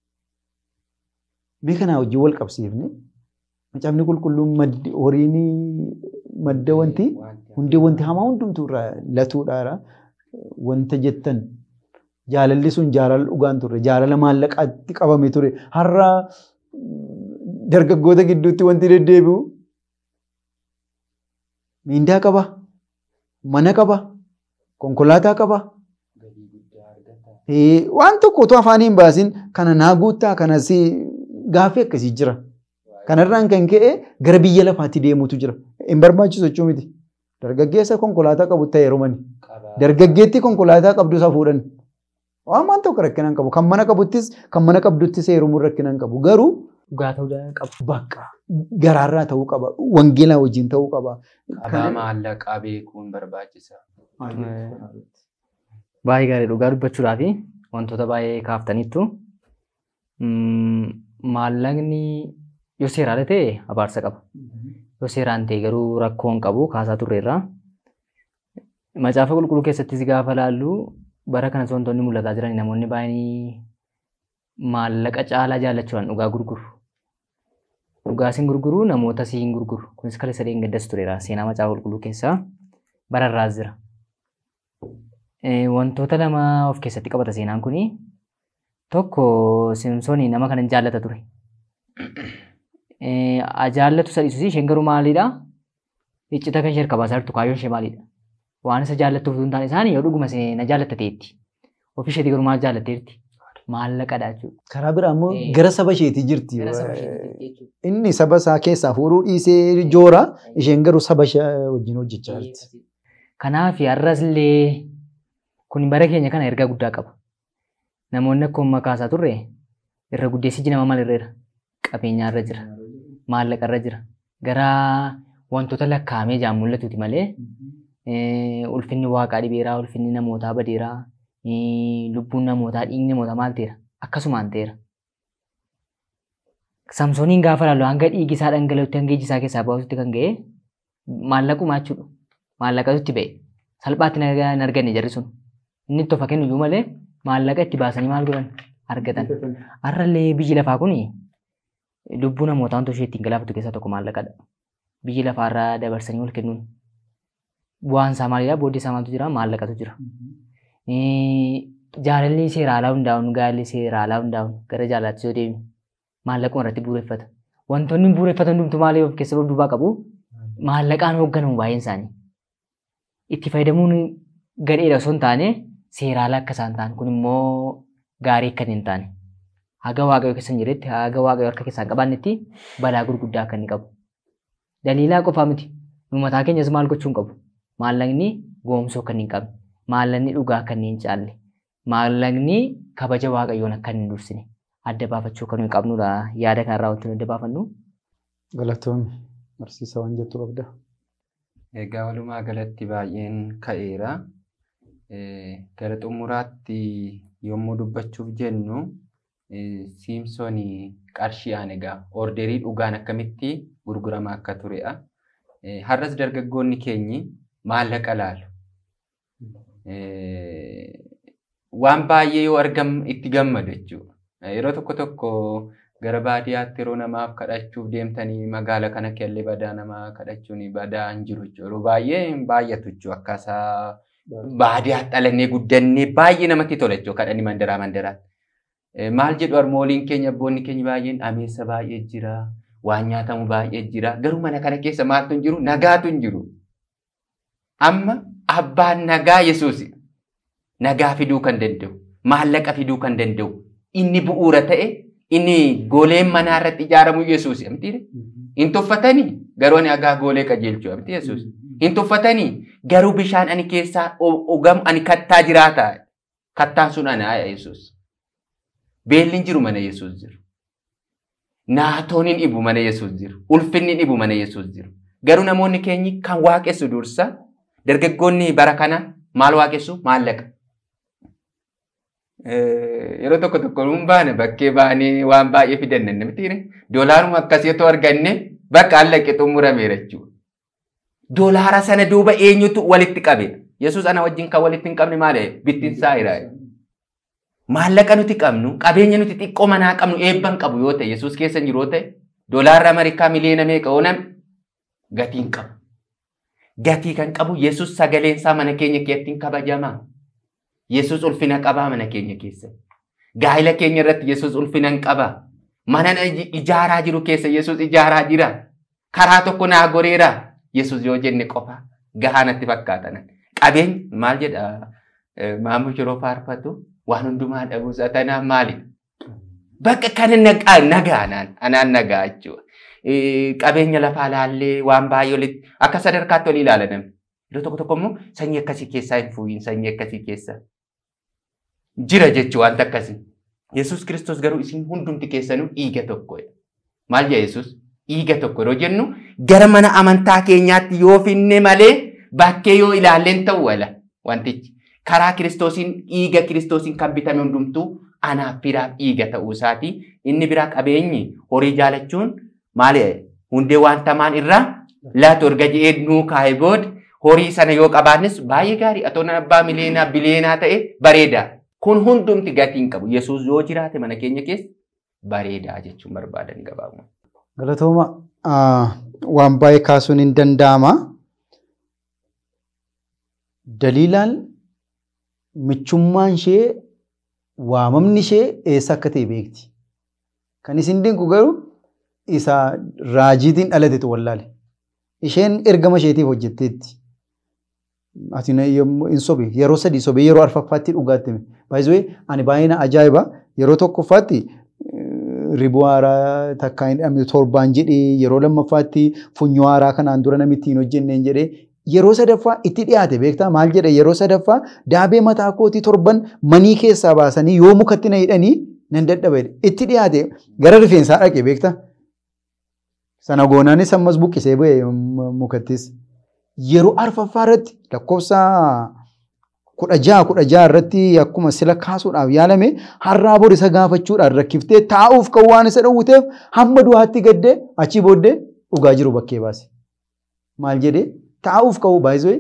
Mee kanaa hojii wal qabsiifne macaafni qulqulluun horiin madda wanti hundee wanti hamaa hundumtuu irraa latuudhaara wanta jettan jaalalli sun jaalala dhugaan turre jaalala maallaqaatti qabame ture har'a dargaggoota gidduutti wanti deddeebi'u miindaa qaba mana qaba konkolaataa qaba waan tokko otoo afaanii hin baasin kana naa guuttaa kanas gaaffii akkasii jira. Kanarraan kan ka'e gara biyya lafaatti deemutu jira. Hin barbaachisu jechuu miti. Dargaggeessa konkolaataa qabu ta'e heerumani. Dargaggeetti konkolaataa qabdu isaa fuudhan. Waan tokko rakkina hin qabu. Kan mana qabuttis kan mana qabduttis heerumuun rakkina hin qabu. Garuu dhugaa ta'uu qabu. Bakka garaarraa ta'uu qaba. Wangeelaa wajjin ta'uu qaba. Qabaa maallaqaa beekuun barbaachisa. Baay'ee gaarii dhugaa dubbachuudhaaf wantoota baay'ee kaaftaniittu maallaqni yoo seeraan ta'e abaarsa qaba. Yoo seeraan ta'e garuu rakkoo hin qabu kaasaa turreerra. Macaafa qulqulluu keessattis gaafa laallu bara kanas wantoonni mul'ataa jiran namoonni baay'een maallaqa caalaa jaallachuudhaan dhugaa gurguru. Dhugaa siin gurguru namoota siin gurguru. Kunis kaleessa dheengaddas tureera. Seenaa macaafa qulqulluu keessaa bararraas jira. Wantoota lama of keessatti qabata seenaan kuni. Tokko Simsoonii nama kana jaallata ture. Jaallatu sadhiisus isheen garuu maalidha? Iccita kan ishee qabaa jirtu kaayyoon ishee maalidha? Waan isa jaallattuuf hin taane isaanii yoo dhuguma na jaallattateetti. Ofii isheetii garuu maal jaallatteetti? Maallaqadha jechuudha. Karaa biraa immoo gara saba isheetii jirti. Inni saba isaa keessaa fuudhuu dhiisee joora isheen garuu saba ishee wajjin hojjechaa jirti. Kanaaf har'as illee kun bara keenya kana ergaa guddaa qaba. Namoonni akkuma kaasaa turre irra guddeessi nama maal irra qabeenyaa irra jira. Maallaqa irra jira. Gara wantoota lakkaa'amee jaan mul'atuuti malee ulfinni waaqaa dhibeeraa, ulfinni namootaa badeeraa, lubbuun namootaa, dhiigni namootaa maal ta'eera? Akkasumaan ta'eera. Samsooniin gaafa ilaallu hanga dhiigi isaa dhangala'utti hanga iji isaa keessaa baasutti kan ga'e maallaquma jechuudha. Maallaqatu ba'e. Salphaatti hin arganne jarri sun. Inni itti of kennu iyyuu malee maallaqa itti baasanii maal godhan argatan. Har'allee biyyi lafaa kuni lubbuu namootaa wantoota ishee ittiin galaafatu keessaa tokko maallaqadha. Biyyi lafaarraa dabarsanii ol kennuun. Bu'aan isaa maalidhaa? Booddee isaa maaltu jira? Maallaqatu jira. Jaalalli seera alaa hundaa'uun, gaalli seera alaa hundaa'uun gara jaalaatti yoo deemu maallaquma irratti bu'uureffata. Wantoonni bu'uureffatan hundumtuu maal of keessa duubaa qabu? Maallaqaan hoogganamu baay'een isaanii. Itti fayyadamuun gadheedha osoo hin taane seera alaa akka isaan ta'an kun immoo gaarii akka hin taane. Haga waaqayyoo keessa hin jiretti, haga waaqayyoo harka keessaa qabaannetti balaa gurguddaa akka inni qabu. Daliilaa qofaa miti. Nu mataa keenyas maal gochuu hin qabu? Maallaqni goomsoo akka hin qabne, maallaqni dhugaa akka hin caalle, maallaqni kabaja waaqayyoon akka hin dursine adda baafachuu kan qabnudha. Yaada kanarraa wanti adda baafannu. Galatoomii barsiisa waan jettu qabda. Egaa walumaa galatti baay'een ka'eera. Gara xumuraatti yommuu dubbachuuf jennu Simsoonii qarshiidhaan egaa orderii dhugaan akkamitti gurguramaa akka turedha. Har'as dargaggoonni keenyi maallaqa laalu. Waan baay'ee yoo argam itti gammadu jechuudha. Yeroo tokko tokko gara baadiyyaatti yeroo namaaf kadhachuuf deemtanii magaala kana kellee badaa namaa kadhachuun badaa hin jiru jechuudha. Yeroo baay'ee hin baay'atu jechuudha. Akkaasaa baadiyyaatti dhalannee guddannee baay'ee namatti tola jechuudha kadhanii mandaraa mandaraatti. Maal jedhu harmooliin keenya abboonni keenya baay'een ameessa baay'ee jira. Waan nyaatamu baay'ee jira. Garuu mana kana keessa maaltu hin jiru? Nagaatu hin jiru. Amma abbaan nagaa Yesuusi. Nagaa fiduu kan danda'u. Maallaqa fiduu kan danda'u. Inni bu'uura ta'e inni gooleen manaa irratti ijaaramu Yesuusi. Hin tuffatanii garuu ani hagaa goolee qajeelchuu amti Yesuusi. Hin tuffatanii garuu bishaan ani keessaa ogamu ani kattaa jiraata. Kattaan sun ana Yesuus. Beelli hin jiru mana Yesuus jiru. Naatoon hin dhibu mana Yesuus jiru. Ulfinni hin dhibu mana Yesuus jiru. Garuu namoonni keenyi kan waaqessu dursa dargaggoonni bara kana maal waaqessu? Maallaqa. Yeroo tokko tokko nuun baane bakkee baanee waan baay'ee fidanne namtiire. Doolaaruma akkasiitu arganne bakka allaqe xumurameera jechuudha. Doolaara sana duuba eenyutu walitti qabe? Yesuus ana wajjin kan walitti hin qabne maali? Bittinsaa jira. Maallaqa nuti qabnu, qabeenya nuti xiqqoo manaa qabnu eebban qabu yoo ta'e, Yesuus keessa jiru yoo ta'e, doolaarra Ameerikaa miliyoona meeqa oonan gatii hin qabu. Gatii kan qabu Yesuus sagaleen isaa mana keenya keessatti hin kabajamaa. Yesuus ulfina qabaa mana keenya keessa. Gaa'ila keenya irratti Yesuus ulfina hin qabaa. Mana ijaaraa jiru keessa Yesuus ijaaraa jira. Karaa tokko naa goreera. Yesuus yoo jenne qofa gahaa natti fakkaatan. Qabeenya maal jedha maamush yeroo faarfatu waan hundumaa dhabuus atanaa maalidha? Bakka kana nagaa anaan nagaa jechuudha. Qabeenya lafaa laallee waan baay'ee olitti akka sadarkaatti olii ilaala namni. Yeroo tokko tokko immoo sanyii akkasii keessaa hin fuuyin sanyii akkasii keessa jira jechuu wanta akkasii. Yesuus Kiristoos garuu isin hundumti keessanuu dhiiga tokkodha. Maal jedha Yesuus? Dhiiga tokko yeroo jennu gara mana amantaa keenyaatti yoo finne malee bakkee yoo ilaalleen ta'u wala wantichi. Karaa Kiristoosiin dhiiga Kiristoosiin kan bitame hundumtuu anaaf biraaf dhiiga ta'uu isaati. Inni biraa qabeenyi horii jaalachuun maali? Hundee wanta maan irraa laatu erga jedhee nuu kaa'ee booda horii sana yoo qabaannes baay'ee gaarii. Atoon abbaa miliyeenaa biliyeenaa ta'e bareeda. Kun hundumti gatii hin qabu. Yesuus yoo jiraate mana keenya keessa bareedaa jechuun barbaadan gabaabuma. Galatooma waan baay'ee kaasuun hin danda'ama. Daliilaan michummaan ishee waamamni ishee eessa akka ta'e beekti. Kan isin dinqu garuu isa raajiitiin dhalatetu wallaale. Isheen ergama isheetiif hojjetteetti. Ati hin sobe yeroo sadii sobe yeroo arfaffaatti dhugaatti. Baay'ee ani baay'ee na ajaa'iba yeroo tokkoffaatti ribuu haaraa takkaa hin dhabne torbaan jedhee yeroo lammaffaatti funyoo haaraa kanaan dura namitti hin hojjenneen jedhee yeroo sadaffaa itti dhiyaate beektaa maal jedhe yeroo sadaffaa daabee mataa kootii torban manii keessaa baasanii yoo mukatti na hidhanii nan dadhaba itti dhiyaate gara rifeensaa dhaqe beektaa. Sana goonaanis ammas buqqisee bu'e mukattis. Yeroo arfaffaa irratti lakkoofsa 16 irratti akkuma sila kaasuudhaaf yaalame har'aa bor isa gaafachuudhaan rakkiftee taa'uuf kan waan isa dhowwiteef hamma du'aatti gaddee achii booddee dhugaa jiru bakkee baase. Maal jedhee taa'uuf ka'uu baay'ee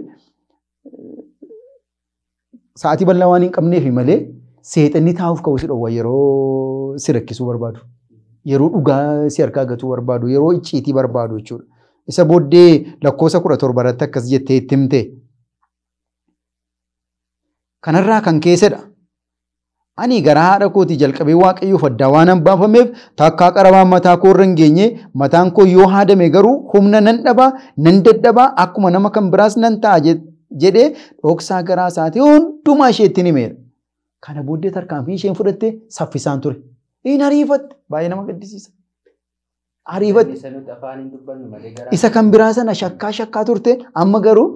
sa'aatii bal'aa waan hin qabneef malee seexanni taa'uuf ka'uu si dhowwa yeroo si rakkisuu barbaadu. Yeroo dhugaa si harkaa gatuu barbaadu yeroo icciitii barbaadu jechuudha. Isa booddee lakkoofsa 17 irratti akkas jettee itti himte. Kanarraa kan keessadha. Ani gara haadha kootii jalqabee waaqayyoof addaa waan hin baafameef takkaa qarabaan mataa koo irra hin geenye mataan koo yoo haadame garuu humna nan dhabaa nan dadhabaa akkuma nama kan biraas nan ta'a jedhee dhoksaa garaa isaatii hundumaa isheetti himeera. Kana booddee tarkaanfii isheen fudhattee saffisaan ture. Inni ariifatte baay'ee nama gaddisiisa. Ariifatte isa kan biraa sana shakkaa turte amma garuu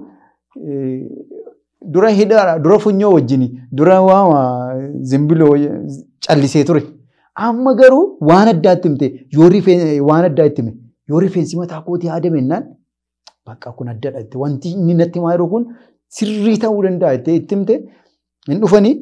dura hidhaa dura funyoo wajjini dura waama zimbiloo callisee ture. Amma garuu waan addaatti himte waan addaatti hime yoo rifeensi mataa kootii haadamennaan bakka kun addadha itti wanti inni natti himaa jiru kun sirrii ta'uu danda'a itti himte hin dhufanii.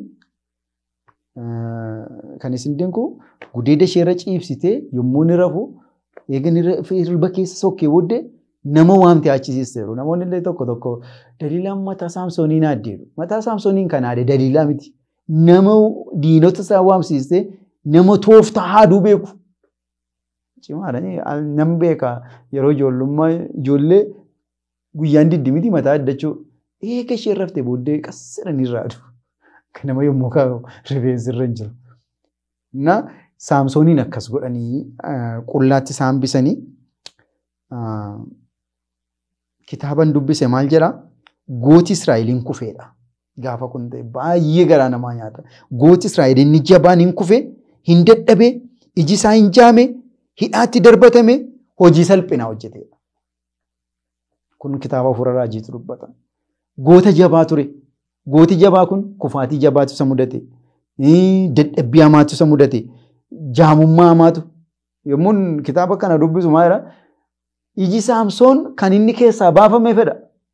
Kan isin dinqu gudeeda isheerra ciibsitee yommuu ni rafu eegani hirba keessa sokkee booddee nama waamte achisiiste jiru. Namoonni illee tokko Daliilaan mataa Saamsooniin aaddeeru. Mataa Saamsooniin kan aade Daliilaa miti. Nama diinota isaa waamsiiste nama tooftaa haaduu beeku. Cimaadha nam beeka yeroo ijoollummaa ijoollee guyyaan diddimiti mataa addachuu eega ishee raftee booddee qassaadhaan irraa adu. Nama yommuu kaa'u rifeensi irra hin jiru. Na Saamsooniin akkas godhanii qullaatti isaan bisanii kitaaban dubbise maal jedhaa gooti Israa'eliin kufeedha. Gaafa kun ta'e baay'ee garaa namaa nyaata. Gooti Israa'el inni jabaan hin kufe hin dadhabe iji isaa hin jaame hidhaatti darbatame hojii salphinaa hojjeteedha. Kun kitaaba Hafuura Raajiitu dubbata. Goota jabaa ture. Gooti jabaa kun kufaatii jabaatu isa mudate. Dadhabbii hamaatu isa mudate. Jaamummaa hamaatu. Yommuun kitaaba kana dubbisu maal jedhaa? Iji Saamsoon kan inni keessaa baafame fedha.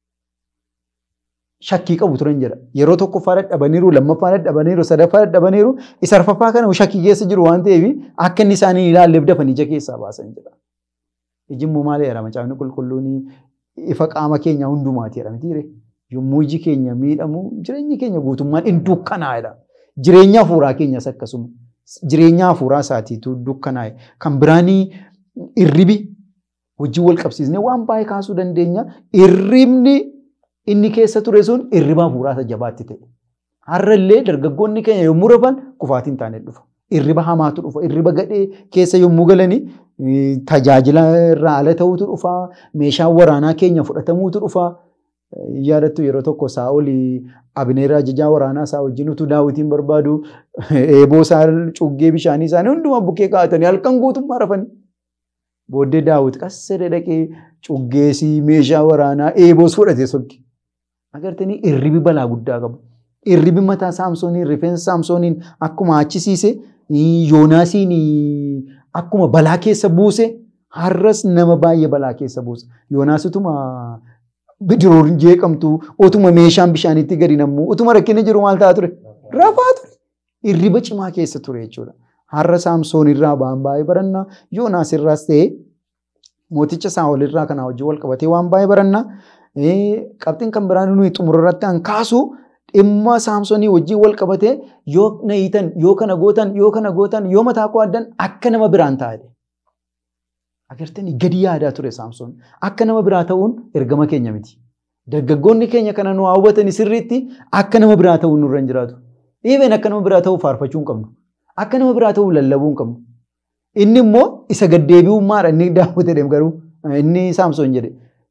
Shakkii qabu turan jedha. Yeroo tokkoffaa dadhabaniiru, lammaffaa dadhabaniiru, sadaffaa dadhabaniiru, isa arfaffaa kana shakkii keessa jiru waan ta'eef akka inni isaanii ilaalleef dafanii ija keessaa baasan jedha. Iji immoo maal jedhama? Macaafni qulqulluun ifa qaama keenya hundumaati jedha mitiire. Yommuu iji keenya miidhamu jireenyi keenya guutummaan hin dukkanaa'edha. Jireenya hafuuraa keenyas akkasuma. Jireenya hafuuraa isaatiitu dukkanaa'e. Kan biraanii irribi hojii wal qabsiisnee waan baay'ee kaasuu dandeenya. Irribni inni keessa ture sun irriba hafuuraa isa jabaatti ta'e. Har'allee dargaggoonni keenya yommuu rafan kufaatiin taanee dhufa. Irriba hamaatu dhufa. Irriba gadhee keessa yommuu galanii tajaajila irraa ala ta'utu dhufa. Meeshaan waraanaa keenya fudhatamuutu dhufa. Yaadattu yeroo tokko Saa'ol Abneer ajajaa waraanaa isaa wajjin utuu Daawitiin barbaadu eeboo isaa cuggee bishaanii isaanii hundumaa bukkee kaa'atanii halkan guutummaa rafanii. Booddee Daawit qassee dhaqee cuggeesii meeshaa waraanaa eeboos fudhatee sokki. Agartanii irribi balaa guddaa qabu. Irribi mataa Saamsooniin rifeensa Saamsooniin akkuma achisiise Yoonaasiin akkuma balaa keessa buuse har'as nama baay'ee balaa keessa buuse. Yoonaasituma bidiroon jeeqamtu utuma meeshaan bishaanitti gadi nammu utuma rakkinni jiru maal ta'a ture? Rafaa ture. Irriba cimaa keessa ture jechuudha. Har'a Saamsoon irraa waan baay'ee baranna. Yoonaas irraas ta'ee mooticha Saa'ol irraa kanaa wajjin wal qabatee waan baay'ee baranna. Qabxiin kan biraan nuyi xumura irratti kan kaasu dhimma Saamsoonii wajjin wal qabatee yoo na hiitan yoo kana gootan yoo mataa koo addan akka nama biraan taa'e. Agartanii gadi yaadaa ture Saamsoon. Akka nama biraa ta'uun ergama keenya miti. Dargaggoonni keenya kana nu hawwatan sirriitti akka nama biraa ta'uu nurra hin jiraatu. Even akka nama biraa ta'uu faarfachuu hin qabnu. Akka nama biraa ta'uu lallabuu hin qabnu. Inni immoo isa gaddeebi'ummaadha inni Daawit jedhame garuu inni Saamsoon jedhe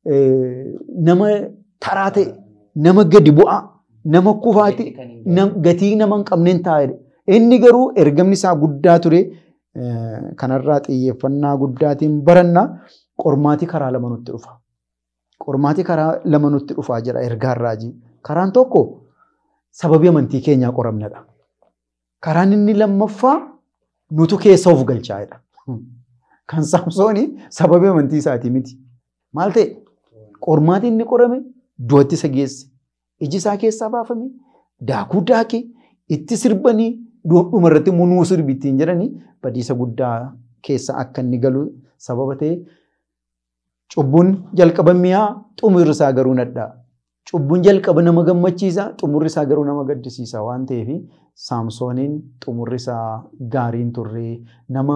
nama taraa ta'e nama gadi bu'aa nama kufaati gatii nama hin qabneen taa'edha. Inni garuu ergamni isaa guddaa ture kanarraa xiyyeeffannaa guddaatiin barannaa qormaatii karaa lama nutti dhufa. Qormaatii karaa lama nutti dhufaa jira ergaan raajii. Karaan tokko sababii amantii keenyaa qoramnedha. Karaan inni lammaffaa nutu keessa of galchaa'edha. Kan Saamsoonii sababii amantii isaatii miti. Maal ta'e? Qormaatii inni qorame du'atti isa geesse. Iji isaa keessaa baafame daakuu daake itti sirbanii dhuma irratti munuu sirbittiin jedhanii badiisa guddaa keessa akka inni galu sababa ta'e cubbuun jalqaba mi'aa xumurri isaa garuu nadhaa. Cubbuun jalqaba nama gammachiisa xumurri isaa garuu nama gaddisiisa waan ta'eef Saamsooniin xumurri isaa gaariin turre nama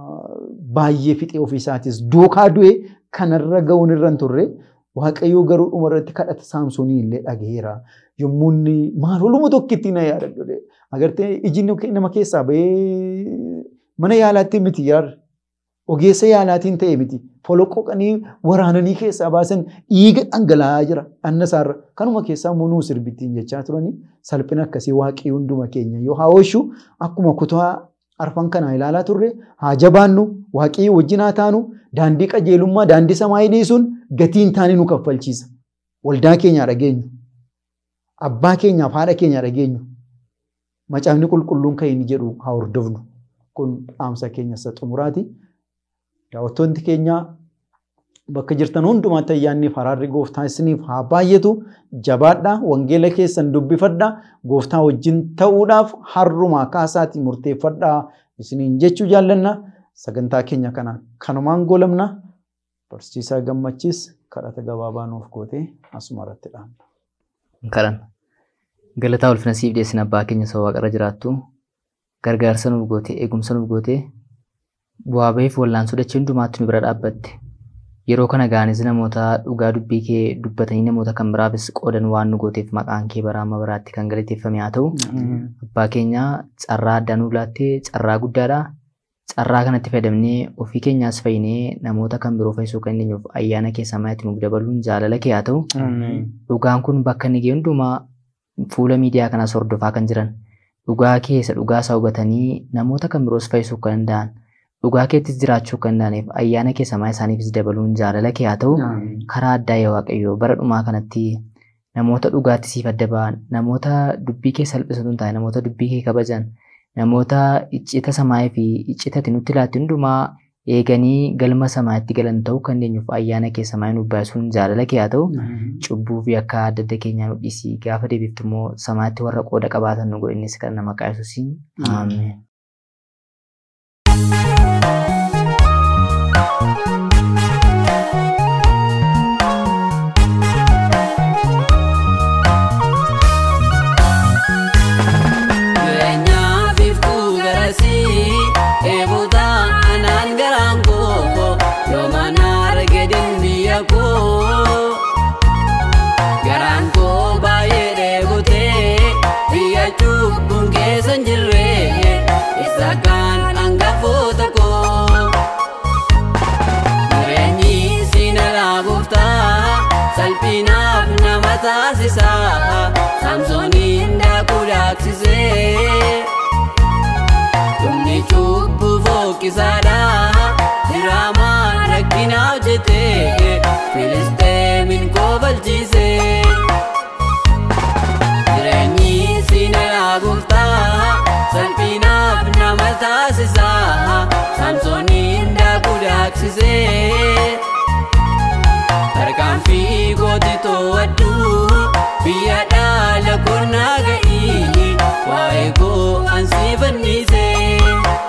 baay'ee fixee ofiisaatis duukaa du'e kanarra ga'uun irra hin turre. Waaqayyoo garuu dhuma irratti kadhata Saamsoonii illee dhageera. Yommuu inni maal olumu tokkitti na yaadadhu. Agartee iji nama keessaa bahee mana yaalaatti miti yaadda. Ogeessa yaalaatiin ta'e miti. Foloqoqanii waraananii keessaa baasan dhiiga dhangala'aa jira annasaarra. Kanuma keessaa munuu sirbittiin jechaa turanii salphina akkasii waaqii hunduma keenya yoo haa oolchu akkuma kutaa arfan kanaa ilaalaa turre haa jabaannu waaqii wajjin haa taanu daandii qajeelummaa daandii samaayii dhiisuun gatiin taanii nu kaffalchiisa. Waldaa keenyaa dhageenyu. Abbaa keenyaaf haadha keenyaa dhageenyu. Macaafni qulqulluun kan inni jedhu haa hordofnu. Kun dhaamsa keenya isa xumuraati. Daawwattoonni keenya bakka jirtan hundumaatti ayyaanni faraarri gooftaa isiniif haa baay'atu. Jabaadhaa wangeela keessan dubbifadhaa. Gooftaa wajjin ta'uudhaaf har'umaa kaasaatii murteeffadhaa isiniin jechuu jaallanna. Sagantaa keenya kana kanumaan goolabna. Barsiisaa Gammachiis kadhata gabaabaa nuuf gootee asuma irratti dhaabna. Kadhanna. Galataa ulfina siif dhiyeessina abbaa keenya isa waaqarra jiraattu. Gargaarsa nuuf gootee eegumsa nuuf gootee bu'aa bahiif wallaan sodachii hundumaatti nu bira dhaabbatte. Yeroo kana gaanis namoota dhugaa dubbii kee dubbatanii namoota kan biraafis qoodan waan nu gooteef maqaan kee bara amma baraatti kan galateeffame haa ta'u. Abbaa keenya carraa addaa nuuf laattee carraa guddaadha. Carraa kanatti fayyadamnee ofii keenyaas fayyinee namoota kan biroo fayyisuu kan dandeenyuuf ayyaana keessa maayatti nuuf dabaluun jaalala kee haa ta'u. Dhugaan kun bakka inni ga'e hundumaa fuula miidiyaa kanaas hordofaa kan jiran dhugaa keessa dhugaa isaa hubatanii namoota kan biroos fayyisuu kan danda'an dhugaa keettis jiraachuu kan danda'aniif ayyaana keessa maayii isaaniifis dabaluun jaalala kee haa ta'u. Karaa addaa yaa Waaqayyoo bara dhumaa kanatti namoota dhugaatti siif adda ba'an namoota dubbii kee salphisatu hin taane namoota dubbii kee kabajan namoota iccita samaayii fi iccitatti nutti laatti hundumaa eeganii galma samaayitti galan ta'uu kan dandeenyuuf ayyaana keessa maayii nuuf baasuun jaalala kee haa ta'u. Cubbuu fi akka adda adda keenyaa nu dhiisii gaafa deebiftu immoo samaayitti warra qooda qabaatan nu godhinnis kan nama qaayisuusiin. Ameen. Saamsooniin daakuu daaksisee dhumni cubbuu fooqisaadha diraamaan rakkinaa hojjetee Filisteemin koobalchiisee jireenyi siinaa gooftaa salphinaaf nama taasisa Saamsooniin daakuu daaksisee tarkaanfii gooti to'adhu biyya dhaala kornaa ga'ii waa'ee koo ansii fannisee.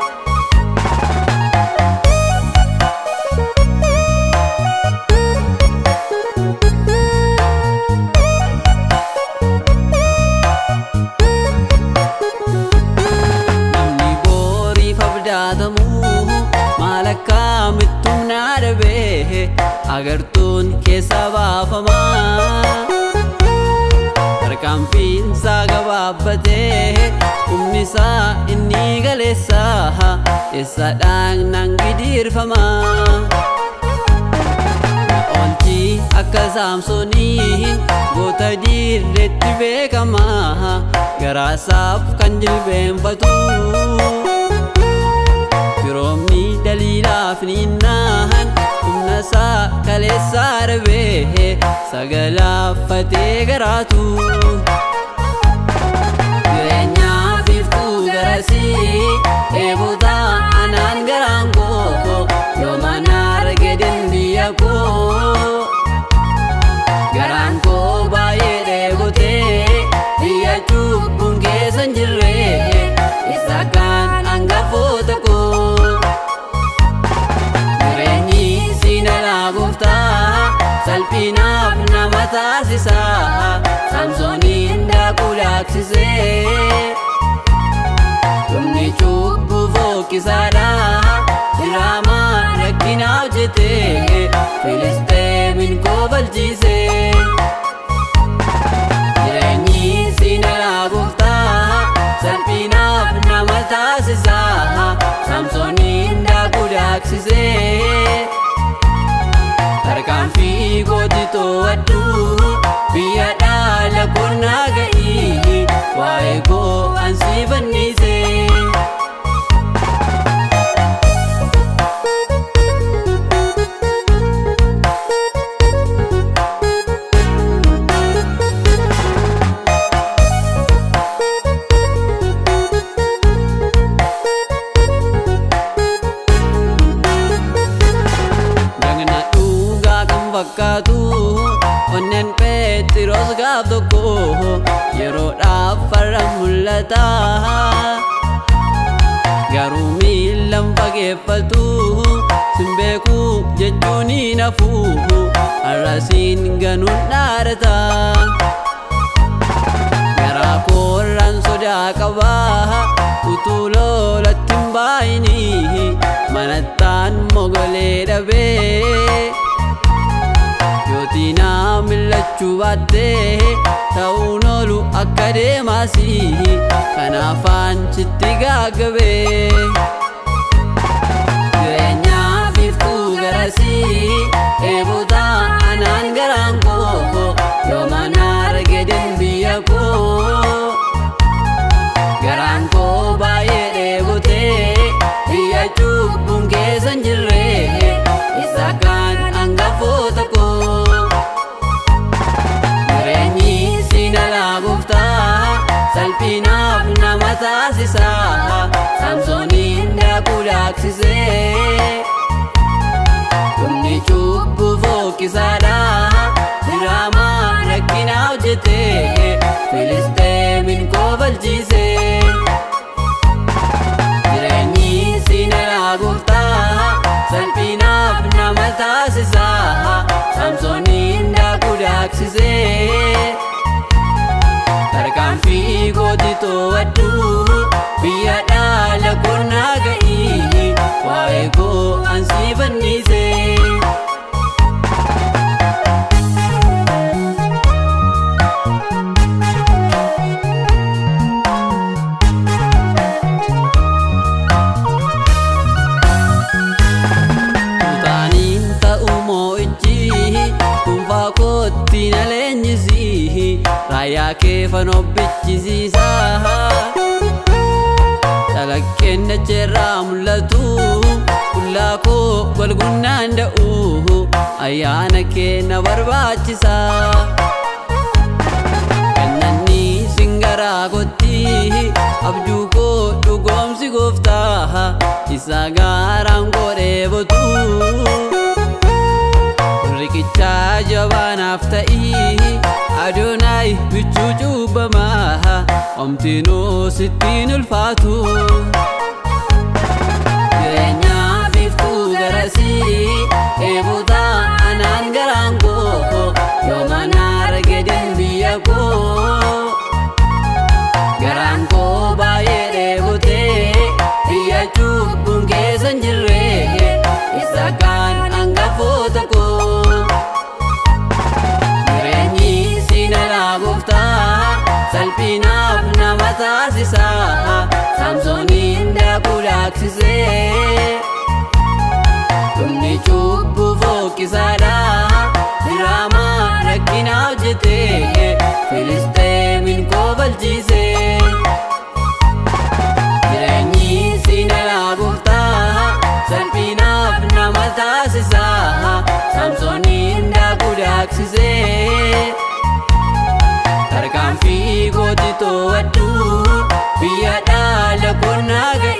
Namni booriif abdaatamu maal akkaamittuu na dhabee agartuun keessa baafamaa. tarkaanfiinsaa gabaabbatee humnisaa inni galeessaa eessaadhaan nan gidiirfamaa olchii akka saamsooniin goota dirreetti beekamaa garaasaaf kan jilbeenfatu firoomni daliilaaf ninnaan humnasaa kaleessaa dhabee sagalaafatee garaatu jireenyaa biiftuu garasii eebota anaan garaan koo yooman argedin biyya koo garaan koo baay'ee dheebotee biyya cubbuun keessan jirree isa kan hangafoota koo jireenyi siinalaa gooftaa salphinaaf nama taasisaa Saamsooniin daakuu laaksisee dhumni cubbuu fookkisaadha diraamaa rakkinaaf jetee Filisxeemin koobalchiisee jireenyi siinalaa gooftaa salphinaaf nama taasisaa Saamsooniin daakuu laaksisee tarkaanfii kooti to'adhu biyya dhaala konnaa ga'ii waa'ee koo ansii fannisee fakkaatu onnen Phexros gaaf tokko yeroodhaaf farra mul'ata garuu miilan fageeffatu sin beeku jechuun hin hafu har'asiin ganuun dhaadata garaa koorraan sodaa qaba utuu lolatti hin baay'ini manattaan mogolee dhabee yootinaa millachuu baattee ta'uun oolu akka deemaasii kanaafaan sitti gaagabee jireenyaa biiftuu garasii eebota anaan garaan koo yooman argedin biyya koo garaan koo baay'ee dheebotee biyya cubbuun keessan jirree isa kan hangafoota koo jireenyi siinalaa gooftaa salphinaaf nama taasisaa Saamsooniin daakuu laaksisee dhumni cubbuu fookkisaadha diraamaa rakkinaaf jetee Filisxeemin koobalchiisee jireenyi siinalaa gooftaa salphinaaf nama taasisaa Saamsooniin daakuu laaksisee tarkaanfii kooti to'adhu biyya dhaala konnaa ga'ii waa'ee koo ansii fannisee na leenjisii raayyaa kee fanobbichisiisaa dhalaqqeen dacheerraa mul'atu qullaa koo golgunnaan da'u ayyaana kee na barbaachisaa kannanni singaraa kotti abjuu koo dhugoomsi gooftaa isa gaaraan koo dheebotu riqichaa jabaanaaf ta'ii Adoonaay bichuu cubbamaa omtinuu sittiin ulfaatu jireenyaa biiftuu garasii eebota anaan garaan koo yooman argedin biyya koo garaan koo baay'ee dheebotee biyya cubbuun keessan jirree isa kan hangafoota koo jireenyi siinalaa gooftaa daaksisee dhumni cubbuu fookkisaadha diraamaa rakkinaa hojjetee Filisteemin kobalchiisee jireenyi siinalaa gooftaa salphinaaf nama taasisaa Saamsooniin daakuu daaksisee tarkaanfii gootii to'adhu biyya dhaala qonnaa ga'e.